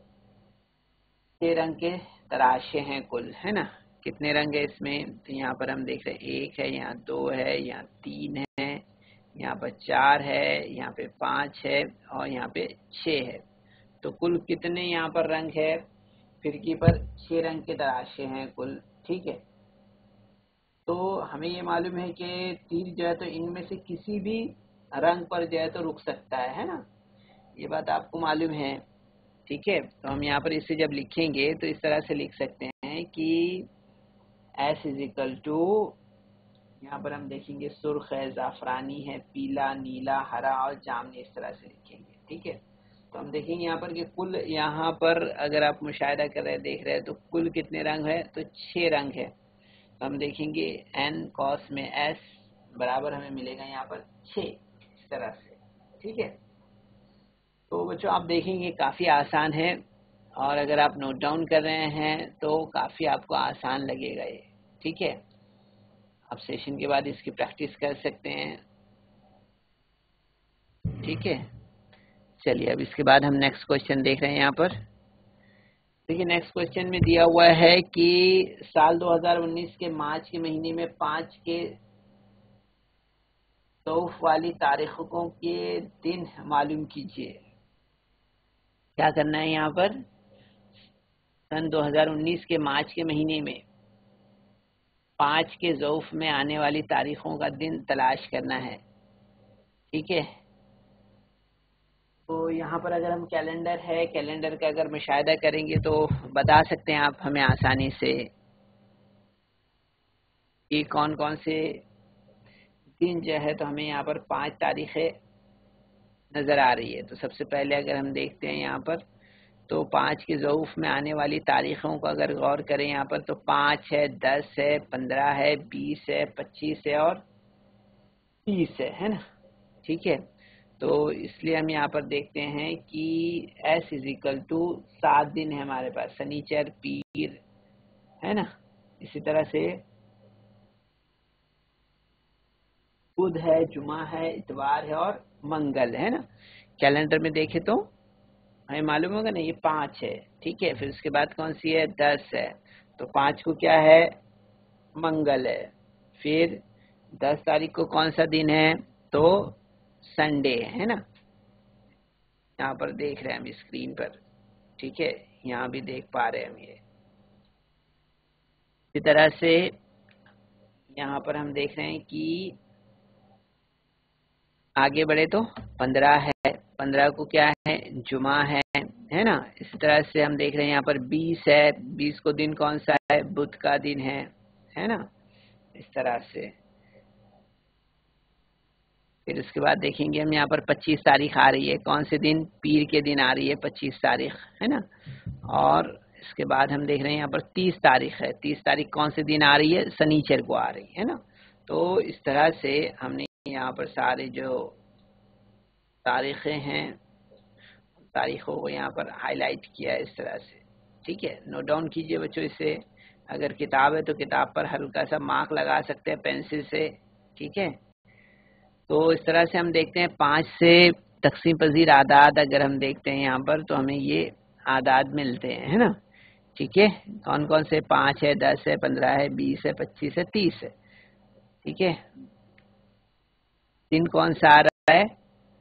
छह रंग के तराशे हैं कुल, है ना। कितने रंग है इसमें, तो यहाँ पर हम देख रहे हैं एक है, यहाँ दो है, यहाँ तीन है, यहाँ पर चार है, यहाँ पे पांच है और यहाँ पे छह है। तो कुल कितने यहाँ पर रंग है, फिरकी पर छह रंग के तराशे हैं कुल, ठीक है। तो हमें ये मालूम है कि तीर जो है तो इनमें से किसी भी रंग पर जो है तो रुक सकता है है ना, ये बात आपको मालूम है, ठीक है। तो हम यहाँ पर इसे जब लिखेंगे तो इस तरह से लिख सकते हैं कि S इज इक्वल टू, यहाँ पर हम देखेंगे सुर्ख है, जाफरानी है, पीला, नीला, हरा और जामनी, इस तरह से लिखेंगे, ठीक है। तो हम देखेंगे यहाँ पर कि कुल, यहाँ पर अगर आप मुशाहिदा कर रहे हैं, देख रहे हैं, तो कुल कितने रंग है, तो छह रंग है। तो हम देखेंगे n कॉस में s बराबर हमें मिलेगा यहाँ पर छः, इस तरह से, ठीक है। तो बच्चों आप देखेंगे काफ़ी आसान है, और अगर आप नोट डाउन कर रहे हैं तो काफ़ी आपको आसान लगेगा ये, ठीक है। आप सेशन के बाद इसकी प्रैक्टिस कर सकते हैं, ठीक है। चलिए अब इसके बाद हम नेक्स्ट क्वेश्चन देख रहे हैं। यहाँ पर देखिए नेक्स्ट क्वेश्चन में दिया हुआ है कि साल दो हज़ार उन्नीस के मार्च के महीने में पाँच के तौफ वाली तारीखों के दिन मालूम कीजिए। क्या करना है यहाँ पर, सन दो ہزار انیس کے مارچ کے مہینے میں پانچ کے ضعف میں آنے والی تاریخوں کا دن تلاش کرنا ہے. ٹھیک ہے، تو یہاں پر اگر ہم کیلنڈر ہے، کیلنڈر کا اگر مشاہدہ کریں گے تو بتا سکتے ہیں آپ ہمیں آسانی سے کہ کون کون سے دن جو ہے، تو ہمیں یہاں پر پانچ تاریخیں نظر آ رہی ہے. تو سب سے پہلے اگر ہم دیکھتے ہیں یہاں پر، تو پانچ کے ضعف میں آنے والی تاریخوں کو اگر غور کریں یہاں پر، تو پانچ ہے، دس ہے، پندرہ ہے، بیس ہے، پچیس ہے اور تیس ہے ہے نا. ٹھیک ہے، تو اس لیے ہم یہاں پر دیکھتے ہیں کہ ایس از اکول ٹو سات دن ہے ہمارے پاس، سنیچر، پیر ہے نا. اسی طرح سے بدھ ہے، جمعہ ہے، اتوار ہے اور منگل ہے نا. کیلنڈر میں دیکھیں تو ہمیں معلوم ہوگا نا، یہ پانچ ہے. ٹھیک ہے، پھر اس کے بعد کون سی ہے؟ دس ہے. تو پانچ کو کیا ہے؟ منگل ہے. پھر دس تاریخ کو کون سا دن ہے؟ تو سنڈے ہے نا. یہاں پر دیکھ رہے ہیں ہم اسکرین پر. ٹھیک ہے، یہاں بھی دیکھ پا رہے ہیں ہم. یہ اسی طرح سے یہاں پر ہم دیکھ رہے ہیں کہ آگے بڑھے تو پندرہ ہے. پندرہ کو کیا ہے؟ جمعہ ہے ہے نا. اسی طرح سے ہم دیکھ رہے ہیں یہاں پر بیس ہے. بیس کو دن کون سا ہے؟ بدھ کا دن ہے ہے نا. اس طرح سے پھر اس کے بعد دیکھیں گے ہم یہاں پر پچیس تاریخ آ رہی ہے. کون سے دن؟ پیر کے دن آ رہی ہے پچیس تاریخ ہے نا. اور اس کے بعد ہم دیکھ رہے ہیں یہاں پر تیس تاریخ ہے. تیس تاریخ کون سے دن آ رہی ہے؟ سنیچر کو آ رہی ہے نا. تو اس طرح سے ہم نے یہاں پر سارے جو تاریخیں ہیں، تاریخوں کو یہاں پر ہائی لائٹ کیا ہے اس طرح سے. ٹھیک ہے، نوٹ ڈاؤن کیجئے بچوں. اس سے اگر کتاب ہے تو کتاب پر ہلکا سا مارک لگا سکتے ہیں پینسل سے. ٹھیک ہے، تو اس طرح سے ہم دیکھتے ہیں پانچ سے تقسیم پذیر اعداد اگر ہم دیکھتے ہیں یہاں پر، تو ہمیں یہ اعداد ملتے ہیں ہے نا. ٹھیک ہے، کون کون سے؟ پانچ ہے، دس ہے، پندرہ ہے، بیس ہے، پچیس ہے، تیس ہے. ٹھیک ہے، دن کون سا آ رہا ہے؟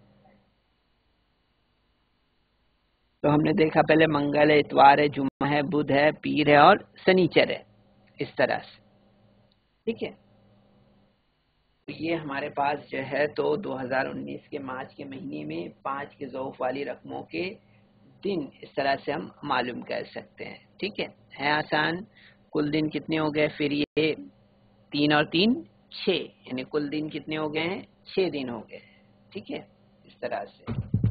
تو ہم نے دیکھا پہلے منگل ہے، اتوار ہے، جمعہ ہے، بدھ ہے، پیر ہے اور سنیچر ہے. اس طرح سے ٹھیک ہے. تو یہ ہمارے پاس جو ہے تو دو ہزار انیس کے مارچ کے مہینے میں پانچ کے ضعف والی رقموں کے دن اس طرح سے ہم معلوم کر سکتے ہیں. ٹھیک ہے ہے آسان. کل دن کتنے ہو گئے پھر؟ یہ تین اور تین چھ، یعنی کل دن کتنے ہو گئے ہیں؟ چھ دن ہو گئے. ٹھیک ہے، اس طرح سے.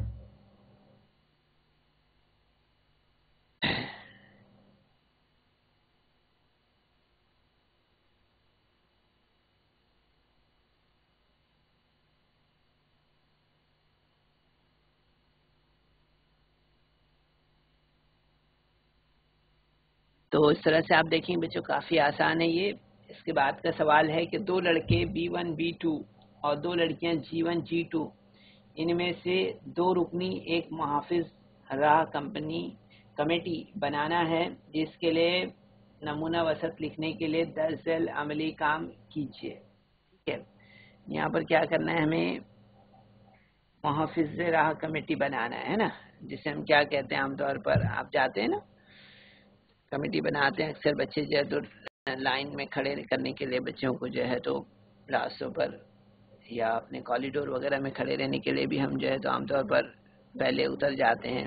تو اس طرح سے آپ دیکھیں بچوں، کافی آسان ہے یہ. اس کے بعد کا سوال ہے کہ دو لڑکے بی ون بی ٹو اور دو لڑکیاں جی ون جی ٹو، ان میں سے دو رکنی ایک محافظ راہ کمپنی کمیٹی بنانا ہے، جس کے لیے نمونہ وسط لکھنے کے لیے دس ذیل عملی کام کیجیے. ٹھیک ہے، یہاں پر کیا کرنا ہے؟ ہمیں محافظ راہ کمیٹی بنانا ہے نا، جسے ہم کیا کہتے ہیں عام طور پر؟ آپ جاتے ہیں نا، کمیٹی بناتے ہیں اکثر بچے جو ہے تو لائن میں کھڑے کرنے کے لیے بچوں کو جو ہے تو راستوں پر یا اپنے کوریڈور وغیرہ میں کھڑے رہنے کے لیے بھی ہم جو ہے تو عام طور پر پہلے اتر جاتے ہیں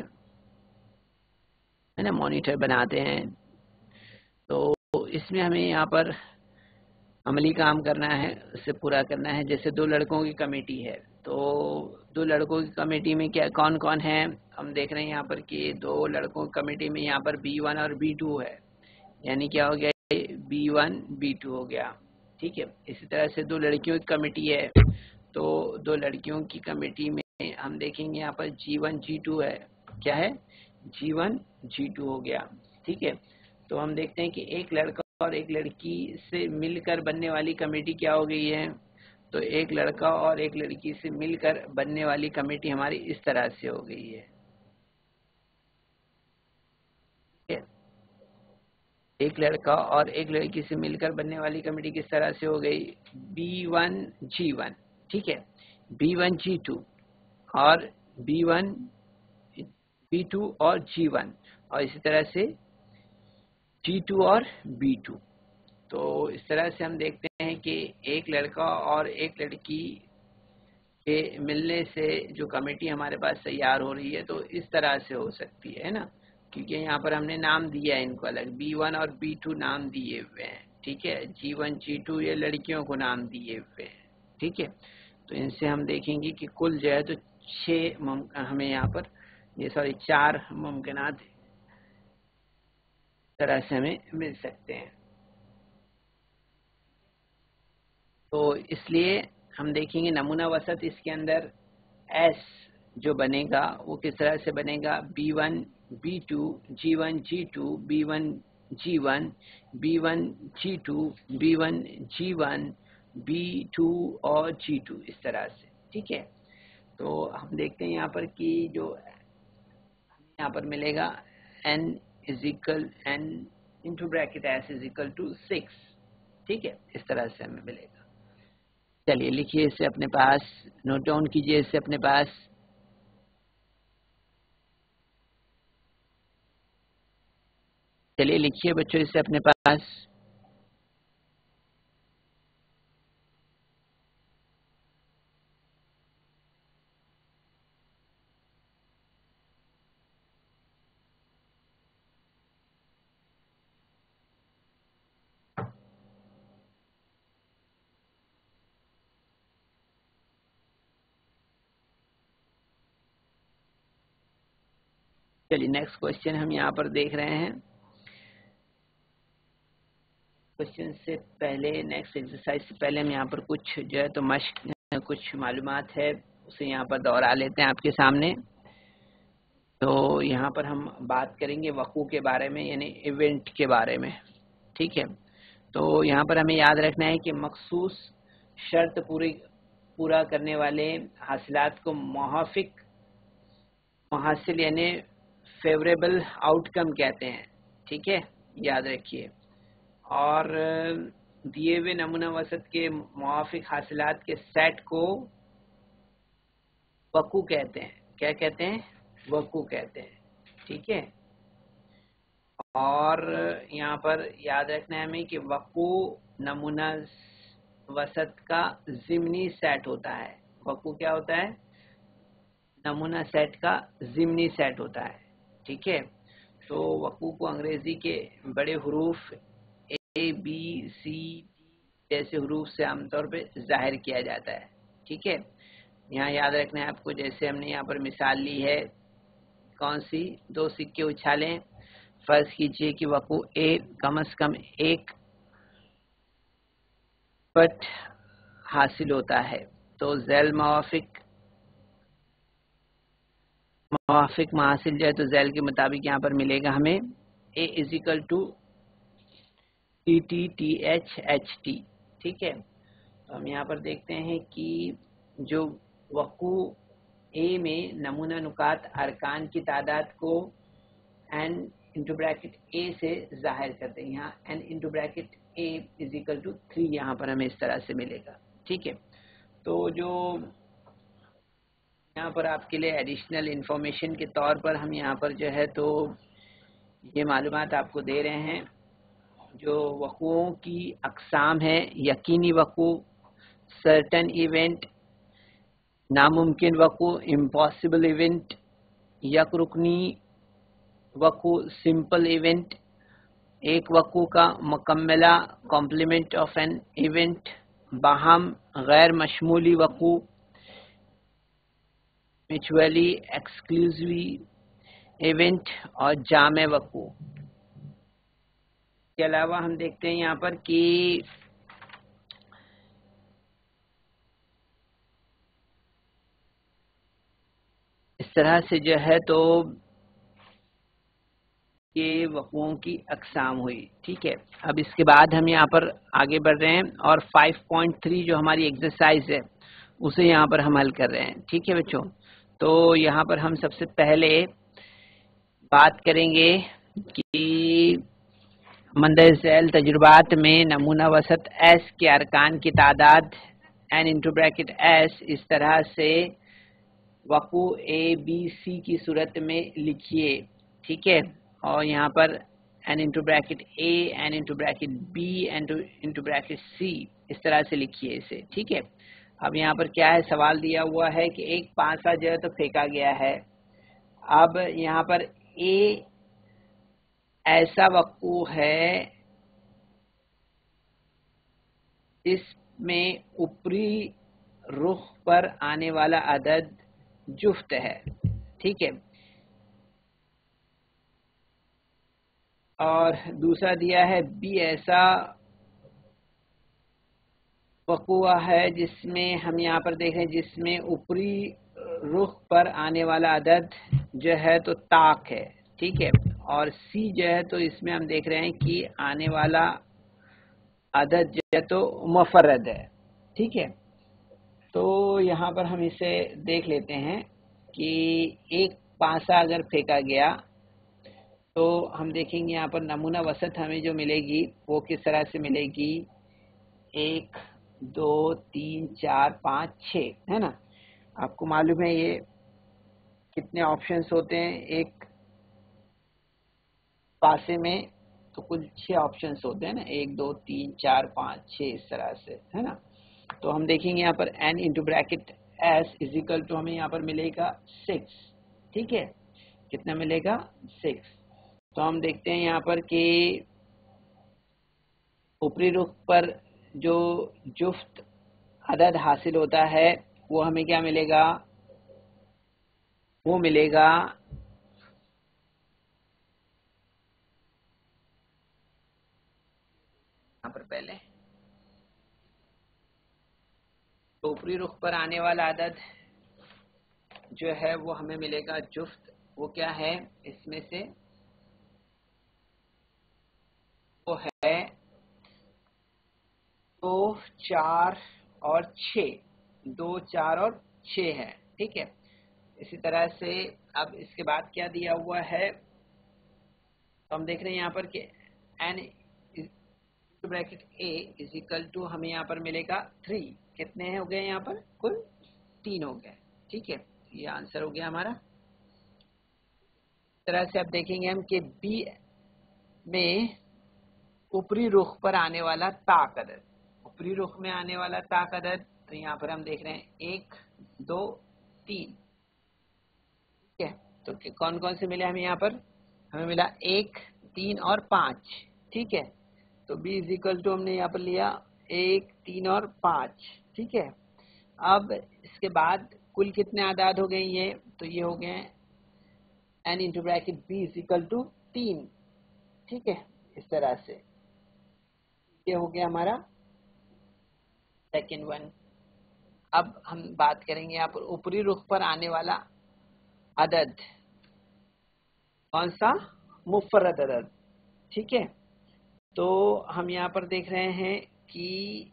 ہے نا، مانیٹر بناتے ہیں. تو اس میں ہمیں یہاں پر عملی کام کرنا ہے، اسے پورا کرنا ہے. جیسے دو لڑکوں کی کمیٹی ہے، تو دو لڑکوں کی کمیٹی میں کیا کون کون ہے؟ ہم دیکھ رہے ہیں یہاں پر کہ دو لڑکوں کی کمیٹی میں یہاں پر بی ون اور بی ٹو ہے. یعنی کیا ہو گیا؟ بی ون بی ٹو ہو گیا. ٹھیک ہے، اسی طرح سے دو لڑکیوں کی کمیٹی ہے، تو دو لڑکیوں کی کمیٹی میں ہم دیکھیں گے یہاں پر جی ون جی ٹو ہے. کیا ہے؟ جی ون جی ٹو ہو گیا. ٹھیک ہے، تو ہم دیکھتے ہیں کہ ایک لڑکا اور ایک لڑکی سے مل کر بننے والی کمیٹی کیا ہو گئی ہے؟ تو ایک لڑکا اور ایک لڑکی سے مل کر بننے والی کمیٹی ہماری اس طرح سے ہو گئی ہے. ایک لڑکا اور ایک لڑکی سے مل کر بننے والی کمیٹی کس طرح سے ہو گئی؟ B one G one. ٹھیک ہے، بی ون جی ٹو اور بی ون بی ٹو اور جی ون، اور اسی طرح سے जी टू और बी टू. تو اس طرح سے ہم دیکھتے ہیں کہ ایک لڑکا اور ایک لڑکی کے ملنے سے جو کمیٹی ہمارے پاس تیار ہو رہی ہے تو اس طرح سے ہو سکتی ہے نا, کیونکہ یہاں پر ہم نے نام دیا ہے ان کو الگ, بی ون اور بی ٹو نام دیے ہوئے ہیں, ٹھیک ہے, جی ون جی ٹو یہ لڑکیوں کو نام دیے ہوئے ہیں, ٹھیک ہے. تو ان سے ہم دیکھیں گے کہ کل جو ہے تو چھ ہمیں یہاں پر یہ سوری چار ممکنات طرح سے ہمیں مل سکتے ہیں. تو اس لیے ہم دیکھیں گے نمونہ وسط اس کے اندر ایس جو بنے گا وہ کس طرح سے بنے گا, B one B two G one G two B one G one B one G two B one G one B two اور جی ٹو, اس طرح سے, ٹھیک ہے. تو ہم دیکھتے ہیں یہاں پر کہ جو یہاں پر ملے گا n is equal n into bracket s is equal to six, ٹھیک ہے, اس طرح سے ہمیں ملے گا. چلیے لکھیے اسے اپنے پاس, نوٹ ڈاؤن کیجئے اسے اپنے پاس. چلیے لکھیے بچوں اسے اپنے پاس. چلیے نیکسٹ کوشچن ہم یہاں پر دیکھ رہے ہیں. کوشچن سے پہلے نیکسٹ ایکسرسائز سے پہلے ہم یہاں پر کچھ جو ہے تو مشق کچھ معلومات ہے اسے یہاں پر دوہرا لیتے ہیں آپ کے سامنے. تو یہاں پر ہم بات کریں گے وقوع کے بارے میں, یعنی ایونٹ کے بارے میں, ٹھیک ہے. تو یہاں پر ہمیں یاد رکھنا ہے کہ مخصوص شرط پوری پورا کرنے والے حاصلات کو موافق محاصل یعنی فیوریبل آؤٹ کم کہتے ہیں, ٹھیک ہے, یاد رکھیے. اور دیے ہوئے نمونہ وسط کے موافق حاصلات کے سیٹ کو وقوع کہتے ہیں. کیا کہتے ہیں؟ وقوع کہتے ہیں, ٹھیک ہے. اور یہاں پر یاد رکھنا ہے ہمیں کہ وقوع نمونہ وسط کا ضمنی سیٹ ہوتا ہے. وقوع کیا ہوتا ہے؟ نمونہ سیٹ کا ضمنی سیٹ ہوتا ہے, ٹھیک ہے. تو وقوع کو انگریزی کے بڑے حروف اے بی سی ڈی جیسے حروف سے عام طور پہ ظاہر کیا جاتا ہے, ٹھیک ہے. یہاں یاد رکھنا ہے آپ کو, جیسے ہم نے یہاں پر مثال لی ہے, کون سی, دو سکے اچھالیں. فرض کیجئے کہ وقوع اے کم از کم ایک پٹ حاصل ہوتا ہے, تو ذیل موافق موافق محاصل جو ہے تو ذیل کے مطابق یہاں پر ملے گا ہمیں A is equal to T T T H H T, ٹھیک ہے. تو ہم یہاں پر دیکھتے ہیں کہ جو وقوع اے میں نمونہ نکات ارکان کی تعداد کو n انٹو بریکٹ اے سے ظاہر کرتے ہیں. یہاں n into bracket A is equal to three یہاں پر ہمیں اس طرح سے ملے گا, ٹھیک ہے. تو جو یہاں پر آپ کے لیے ایڈیشنل انفارمیشن کے طور پر ہم یہاں پر جو ہے تو یہ معلومات آپ کو دے رہے ہیں. جو وقوعوں کی اقسام ہے, یقینی وقوع, سرٹن ایونٹ, ناممکن وقوع, امپاسبل ایونٹ, یک رکنی وقوع, سمپل ایونٹ, ایک وقوع کا مکملہ کمپلیمنٹ آف این ایونٹ, باہم غیر مشمولی وقوع, میچولی ایکسکلوسیولی ایونٹ اور جامع وقوع. کے علاوہ ہم دیکھتے ہیں یہاں پر کہ اس طرح سے جو ہے تو یہ وقوعوں کی اقسام ہوئی, ٹھیک ہے. اب اس کے بعد ہم یہاں پر آگے بڑھ رہے ہیں اور فائیو پوائنٹ تھری جو ہماری ایکسرسائز ہے اسے یہاں پر ہم حل کر رہے ہیں, ٹھیک ہے بچوں. تو یہاں پر ہم سب سے پہلے بات کریں گے کہ مندرجہ ذیل تجربات میں نمونہ وسط ایس کے ارکان کی تعداد n انٹو بریکٹ ایس اس طرح سے وقوع اے بی سی کی صورت میں لکھیے, ٹھیک ہے. اور یہاں پر n into bracket a, n into bracket b, n into bracket c. اس طرح سے لکھیے اسے. ٹھیک ہے. اب یہاں پر کیا ہے, سوال دیا ہوا ہے کہ ایک پانسا جو ہے تو پھینکا گیا ہے. اب یہاں پر a ایسا وقوع ہے اس میں اوپری رخ پر آنے والا عدد جفت ہے. ٹھیک ہے. اور دوسرا دیا ہے بی ایسا وقوع ہے جس میں ہم یہاں پر دیکھ رہے ہیں جس میں اوپری رخ پر آنے والا عدد جو ہے تو طاق ہے. ٹھیک ہے. اور سی جو ہے تو اس میں ہم دیکھ رہے ہیں کہ آنے والا عدد جو ہے تو مفرد ہے. ٹھیک ہے. تو یہاں پر ہم اسے دیکھ لیتے ہیں کہ ایک پانسا اگر پھینکا گیا تو ہم دیکھیں گے یہاں پر نمونہ وسط ہمیں جو ملے گی وہ کس طرح سے ملے گی. ایک دو تین چار پانچ چھ ہے نا. آپ کو معلوم ہے یہ کتنے آپشنز ہوتے ہیں ایک پاسے میں, تو کل چھ آپشنز ہوتے ہیں نا, ایک دو تین چار پانچ چھ اس طرح سے ہے نا. تو ہم دیکھیں گے یہاں پر n into bracket S is equal to ہمیں یہاں پر ملے گا سکس. ٹھیک ہے. کتنا ملے گا, سکس. تو ہم دیکھتے ہیں یہاں پر کہ اوپری رخ پر جو جفت عدد حاصل ہوتا ہے وہ ہمیں کیا ملے گا, وہ ملے گا یہاں پر پہلے اوپری رخ پر آنے والا عدد جو ہے وہ ہمیں ملے گا جفت. وہ کیا ہے اس میں سے, وہ ہے دو چار اور چھ. دو چار اور چھ ہے. ٹھیک ہے. اسی طرح سے اب اس کے بعد کیا دیا ہوا ہے, تو ہم دیکھ رہے ہیں یہاں پر کہ n bracket a is equal to ہمیں یہاں پر ملے گا تھری. کتنے ہو گئے یہاں پر, کل تین ہو گئے. ٹھیک ہے. یہ آنسر ہو گیا ہمارا. اس طرح سے اب دیکھیں گے ہم کہ بی میں اوپری رخ پر آنے والا طاق عدد, اوپری رخ میں آنے والا طاق عدد, تو یہاں پر ہم دیکھ رہے ہیں ایک دو تین. ٹھیک ہے. تو کون کون سے ملے ہمیں یہاں پر, ہمیں ملا ایک تین اور پانچ. ٹھیک ہے. تو بی از اکول ٹو ہم نے یہاں پر لیا ایک تین اور پانچ. ٹھیک ہے. اب اس کے بعد کل کتنے اعداد ہو گئے یہ, تو یہ ہو گئے n into bracket b is equal to تین. ٹھیک ہے. اس طرح سے یہ ہو گیا ہمارا سیکنڈ ون. اب ہم بات کریں گے یہاں پر اوپری رخ پر آنے والا عدد کون سا, مفرد عدد. ٹھیک ہے. تو ہم یہاں پر دیکھ رہے ہیں کہ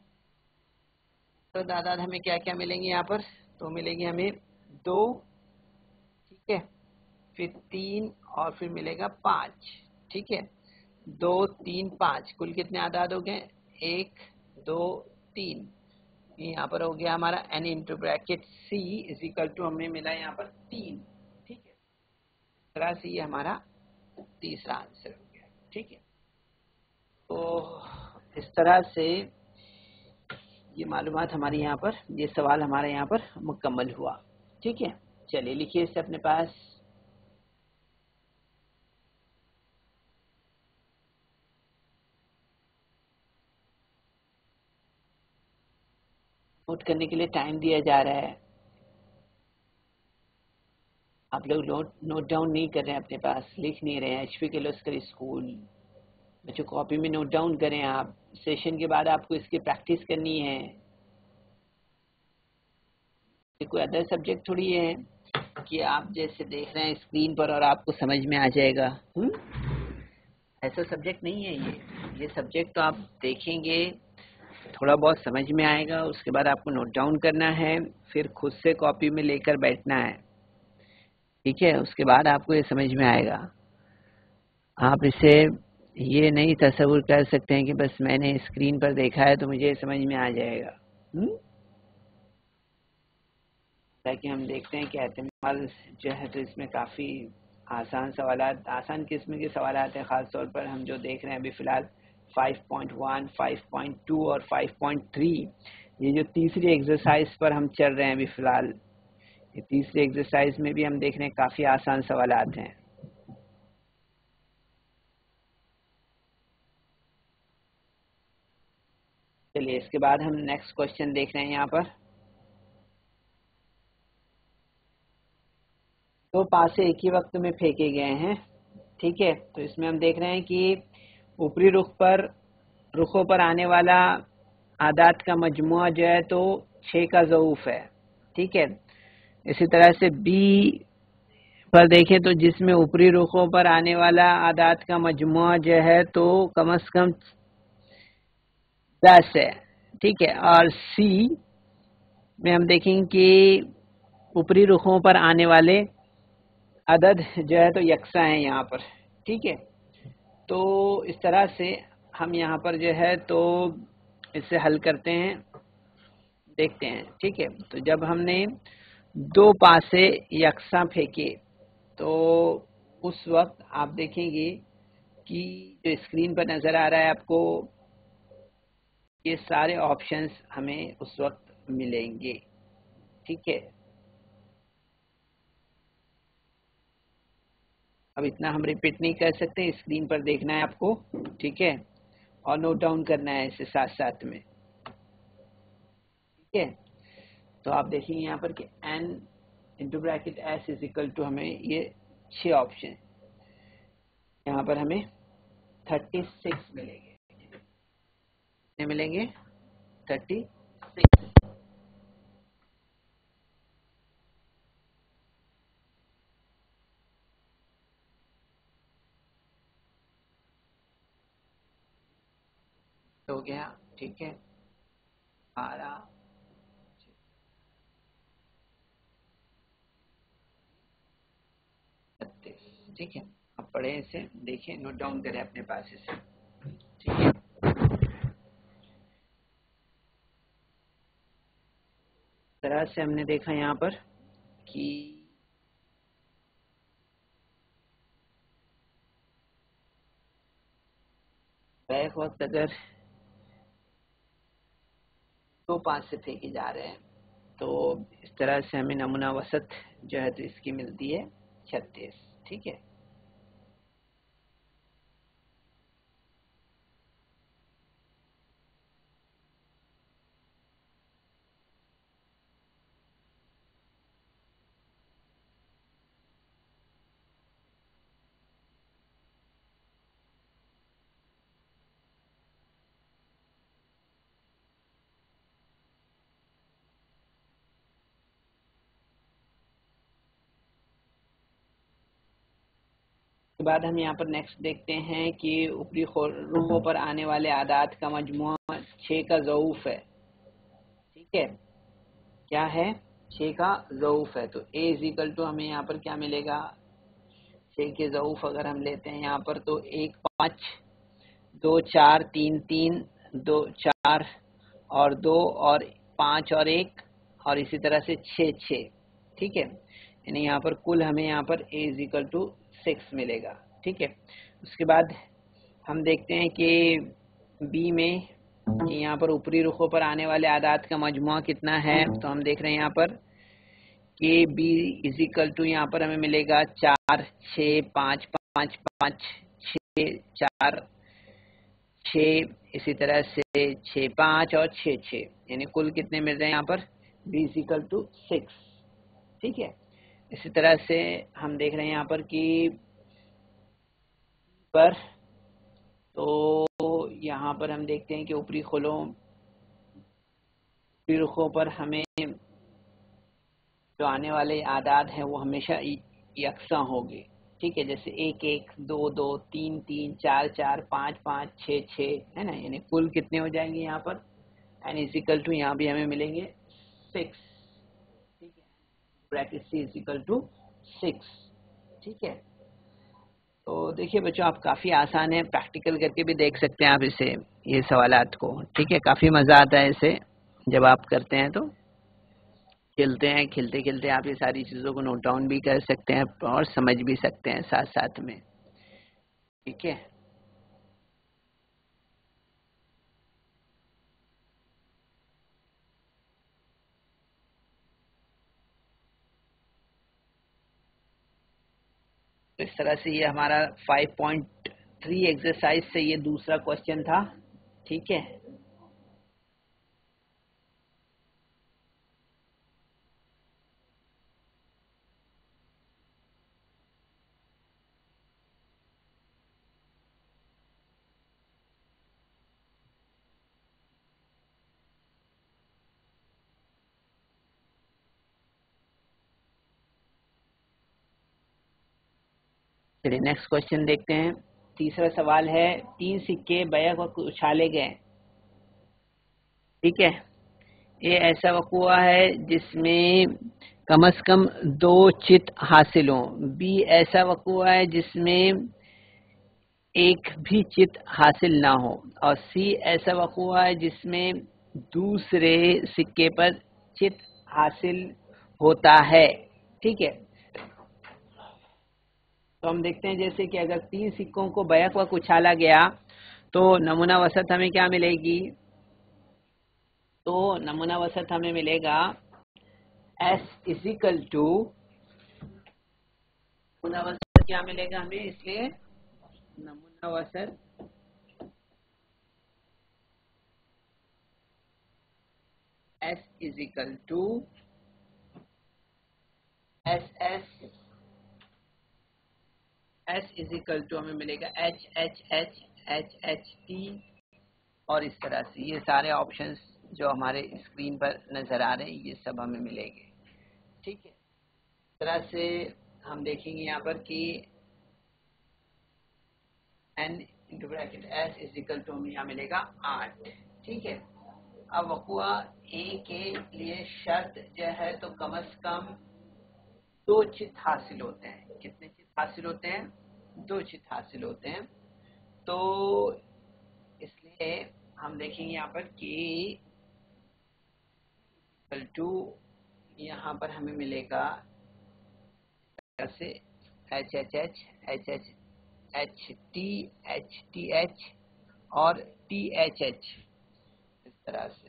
تعداد ہمیں کیا کیا ملیں گے یہاں پر, تو ملیں گے ہمیں دو. ٹھیک ہے. پھر تین اور پھر ملے گا پانچ. ٹھیک ہے. دو تین پانچ کل کتنے اعداد ہو گئے, ایک دو تین. یہاں پر ہو گیا ہمارا n into bracket c is equal to ہمیں ملا یہاں پر تین. ٹھیک ہے. اس طرح سے یہ ہمارا تیسرا آنسر ہو گیا. ٹھیک ہے. تو اس طرح سے یہ معلومات ہماری یہاں پر, یہ سوال ہمارے یہاں پر مکمل ہوا. ٹھیک ہے. چلیے لکھیے اسے اپنے پاس. نوٹ کرنے کے لیے ٹائم دیا جا رہا ہے. آپ لوگ نوٹ نوٹ ڈاؤن نہیں کر رہے ہیں, اپنے پاس لکھ نہیں رہے ہیں. ایچ پی کے لسکر اسکول بچوں کاپی میں نوٹ ڈاؤن کریں. آپ سیشن کے بعد آپ کو اس کی پریکٹس کرنی ہے. کوئی ادر سبجیکٹ تھوڑی ہے کہ آپ جیسے دیکھ رہے ہیں اسکرین پر اور آپ کو سمجھ میں آ جائے گا. ایسا سبجیکٹ نہیں ہے یہ. یہ سبجیکٹ تو آپ دیکھیں گے, تھوڑا بہت سمجھ میں آئے گا, اس کے بعد آپ کو نوٹ ڈاؤن کرنا ہے, پھر خود سے کاپی میں لے کر بیٹھنا ہے. ٹھیک ہے. اس کے بعد آپ کو یہ سمجھ میں آئے گا. آپ اسے یہ نہیں تصور کر سکتے ہیں کہ بس میں نے اسکرین پر دیکھا ہے تو مجھے سمجھ میں آ جائے گا. تاکہ ہم دیکھتے ہیں کہ احتمال جو ہے تو اس میں کافی آسان سوالات، آسان قسم کے سوالات ہیں، خاص طور پر ہم جو دیکھ رہے ہیں ابھی فی الحال five point one, five point two اور فائیو پوائنٹ تھری، یہ جو تیسری ایکسرسائز پر ہم چل رہے ہیں ابھی فی الحال، یہ تیسری ایکسرسائز میں بھی ہم دیکھ رہے ہیں کافی آسان سوالات ہیں. چلیے اس کے بعد ہم نیکسٹ کوشچن دیکھ رہے ہیں. یہاں پر دو پاسے ایک ہی وقت میں پھینکے گئے ہیں، ٹھیک ہے. تو اس میں ہم دیکھ رہے ہیں کہ اوپری رخ پر رخوں پر آنے والا اعداد کا مجموعہ جو ہے تو چھ کا ضعوف ہے، ٹھیک ہے. اسی طرح سے بی پر دیکھیں تو جس میں اوپری رخوں پر آنے والا اعداد کا مجموعہ جو ہے تو کم از کم دس ہے، ٹھیک ہے. اور سی میں ہم دیکھیں کہ اوپری رخوں پر آنے والے عدد جو ہے تو یکساں ہیں یہاں پر، ٹھیک ہے. تو اس طرح سے ہم یہاں پر جو ہے تو اسے حل کرتے ہیں، دیکھتے ہیں، ٹھیک ہے. تو جب ہم نے دو پاسے یکساں پھینکے تو اس وقت آپ دیکھیں گے کہ جو اسکرین پر نظر آ رہا ہے آپ کو، یہ سارے آپشنز ہمیں اس وقت ملیں گے، ٹھیک ہے. اب اتنا ہم ریپیٹ نہیں کر سکتے، اسکرین پر دیکھنا ہے آپ کو، ٹھیک ہے، اور نوٹ ڈاؤن کرنا ہے اسے ساتھ ساتھ میں، ٹھیک ہے. تو آپ دیکھیں گے یہاں پر کہ n into bracket S is equal to ہمیں یہ چھ آپشن، یہاں پر ہمیں تھرٹی سکس ملیں گے. کتنے ملیں گے؟ Thirty six. ہو گیا، ٹھیک ہے. بارہ، چھتیس، ٹھیک ہے. آپ پڑھیں اسے، دیکھیں، نوٹ ڈاؤن کریں اپنے پاس اسے، ٹھیک ہے. طرح سے ہم نے دیکھا یہاں پر کہ بیک وقت اگر دو پانچ سے پھینکے جا رہے ہیں تو اس طرح سے ہمیں نمونہ وسط جو ہے تو اس کی ملتی ہے چھتیس، ٹھیک ہے. اس کے بعد ہم یہاں پر نیکسٹ دیکھتے ہیں کہ اوپری رخوں پر آنے والے اعداد کا مجموعہ چھ کا ضعوف ہے، ٹھیک ہے. کیا ہے؟ چھ کا ضعوف ہے. تو a از اکول ٹو ہمیں یہاں پر کیا ملے گا؟ چھ کے ضعوف اگر ہم لیتے ہیں یہاں پر تو ایک پانچ، دو چار، تین تین، دو چار اور دو اور پانچ اور ایک، اور اسی طرح سے چھ چھ، ٹھیک ہے. یعنی یہاں پر کل ہمیں یہاں پر a is equal to six ملے گا، ٹھیک ہے. اس کے بعد ہم دیکھتے ہیں کہ بی میں کہ یہاں پر اوپری رخوں پر آنے والے اعداد کا مجموعہ کتنا ہے. تو ہم دیکھ رہے ہیں یہاں پر کہ بی از اکول ٹو یہاں پر ہمیں ملے گا چار، چھ، پانچ پانچ پانچ، چھ چار، چھ، اسی طرح سے چھ پانچ اور چھ چھ، یعنی کل کتنے مل رہے ہیں یہاں پر؟ B is equal to six, ٹھیک ہے. اسی طرح سے ہم دیکھ رہے ہیں یہاں پر کہ پر تو یہاں پر ہم دیکھتے ہیں کہ اوپری خلوں اوپری رخوں پر ہمیں جو آنے والے اعداد ہیں وہ ہمیشہ یکساں ہوگی، ٹھیک ہے. جیسے ایک ایک، دو دو، تین تین، چار چار، پانچ پانچ، چھ چھ، ہے نا. یعنی کل کتنے ہو جائیں گے یہاں پر؟ n از اکول ٹو یہاں بھی ہمیں ملیں گے سکس، ٹھیک ہے. Bracket C is equal to six, ٹھیک ہے. تو دیکھیے بچوں، آپ کافی آسان ہے، پریکٹیکل کر کے بھی دیکھ سکتے ہیں آپ اسے، یہ سوالات کو، ٹھیک ہے. کافی مزہ آتا ہے اسے جب آپ کرتے ہیں تو. کھیلتے ہیں، کھیلتے کھیلتے آپ یہ ساری چیزوں کو نوٹ ڈاؤن بھی کر سکتے ہیں اور سمجھ بھی سکتے ہیں ساتھ ساتھ میں. ٹھیک ہے. تو اس طرح سے یہ ہمارا فائیو پوائنٹ تھری ایکسرسائز سے یہ دوسرا کوشچن تھا. ٹھیک ہے. چلیے نیکسٹ کوشچن دیکھتے ہیں. تیسرا سوال ہے تین سکے بیک وقت اچھالے گئے. ٹھیک ہے. یہ ایسا وقت ہوا ہے جس میں کم از کم دو چت حاصل ہوں. بی ایسا وقت ہوا ہے جس میں ایک بھی چت حاصل نہ ہو. اور سی ایسا وقت ہوا ہے جس میں دوسرے سکے پر چت حاصل ہوتا ہے. ٹھیک ہے. تو ہم دیکھتے ہیں جیسے کہ اگر تین سکوں کو بیک وقت اچھالا گیا تو نمونہ وسط ہمیں کیا ملے گی؟ تو نمونہ وسط ہمیں ملے گا ایس از اکل ٹو، نمونہ وسط کیا ملے گا ہمیں؟ اس لیے نمونہ وسط S is equal to S S S is equal to ہمیں ملے گا H H H H H T. اور اس طرح سے یہ سارے آپشنس جو ہمارے اسکرین پر نظر آ رہے ہیں یہ سب ہمیں ملیں گے. ٹھیک ہے. اس طرح سے ہم دیکھیں گے یہاں پر کہ n into bracket s is equal to ہمیں یہاں ملے گا آٹھ. ٹھیک ہے. اب وقوع اے کے لیے شرط جو ہے تو کم از کم دو چت حاصل ہوتے ہیں. کتنے چت حاصل ہوتے ہیں؟ دو چت حاصل ہوتے ہیں. تو اس لیے ہم دیکھیں گے یہاں پر کہ ٹو یہاں پر ہمیں ملے گا سے H H H H H H T H T H اور ٹی ایچ ایچ اس طرح سے.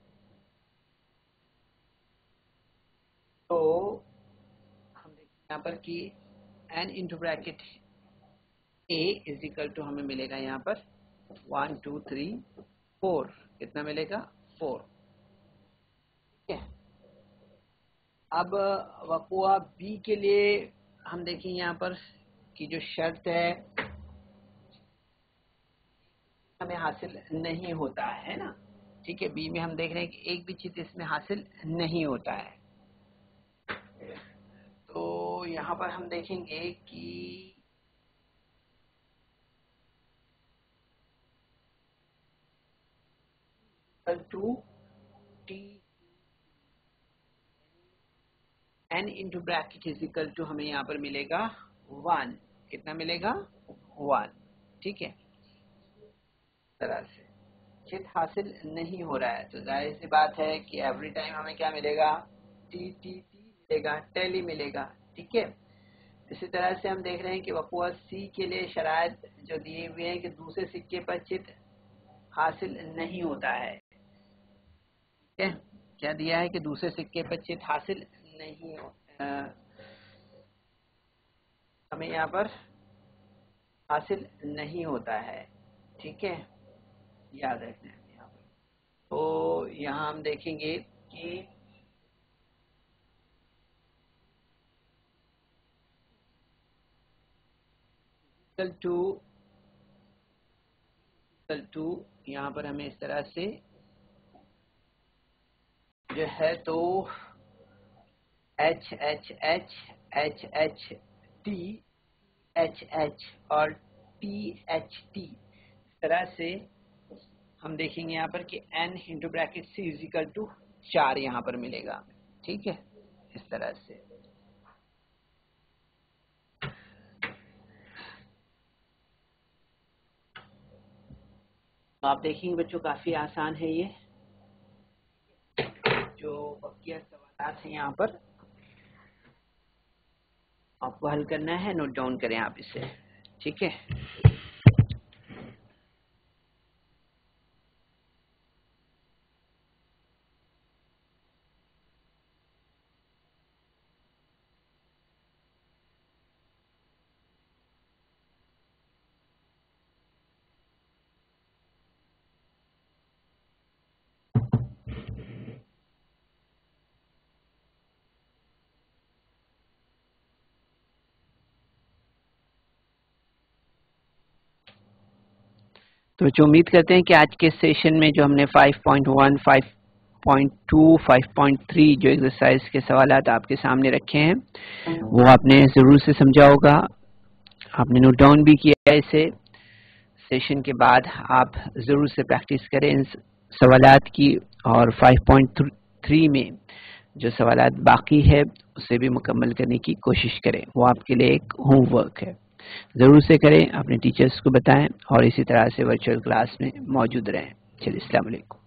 تو ہم دیکھیں یہاں پر کہ n into bracket a is equal to ہمیں ملے گا یہاں پر ون ٹو تھری فور. کتنا ملے گا؟ فور. ٹھیک ہے. اب وقوع بی کے لیے ہم دیکھیں یہاں پر کی جو شرط ہے ہمیں حاصل نہیں ہوتا ہے نا. ٹھیک ہے. بی میں ہم دیکھ رہے ہیں کہ ایک بھی چیز اس میں حاصل نہیں ہوتا ہے. تو یہاں پر ہم دیکھیں گے کہ two T n into bracket is equal to ہمیں یہاں پر ملے گا ون. کتنا ملے گا؟ ون. ٹھیک ہے. طرح سے چت حاصل نہیں ہو رہا ہے تو ظاہر سی بات ہے کہ ایوری ٹائم ہمیں کیا ملے گا؟ ٹی ٹی ٹی ملے گا، ٹیلی ملے گا. ٹھیک ہے. اسی طرح سے ہم دیکھ رہے ہیں کہ وقوع سی کے لیے شرائط جو دیے ہوئے ہیں کہ دوسرے سکے پر چت حاصل نہیں ہوتا ہے. ٹھیک ہے. کیا دیا ہے کہ دوسرے سکے پر چت حاصل نہیں ہوتا، ہمیں یہاں پر حاصل نہیں ہوتا ہے. ٹھیک ہے. یاد رکھنا ہے یہاں پر. تو یہاں ہم دیکھیں گے کہ ٹو ٹو یہاں پر ہمیں اس طرح سے جو ہے تو H H H H H T H H اور ٹی ایچ ٹی اس طرح سے ہم دیکھیں گے یہاں پر کہ n into bracket C is equal to چار یہاں پر ملے گا. ٹھیک ہے. اس طرح سے آپ دیکھیں گے بچوں کافی آسان ہے یہ جو بقیہ سوال से यहाँ पर आपको हल करना है, नोट डाउन करें आप इसे, ठीक है। तो जो उम्मीद करते हैं कि आज के सेशन में जो हमने five point one, five point two, five point three जो एक्सरसाइज के सवालात आपके सामने रखे हैं वो आपने ज़रूर से समझा होगा, आपने नोट डाउन भी किया है इसे। सेशन के बाद आप ज़रूर से प्रैक्टिस करें इन सवालात की, और फाइव पॉइंट थ्री में जो सवालात बाकी है उसे भी मुकम्मल करने की कोशिश करें, वो आपके लिए एक होमवर्क है, ज़रूर से करें, अपने टीचर्स को बताएं और इसी तरह से वर्चुअल क्लास में मौजूद रहें। चलिए, अस्सलाम वालेकुम।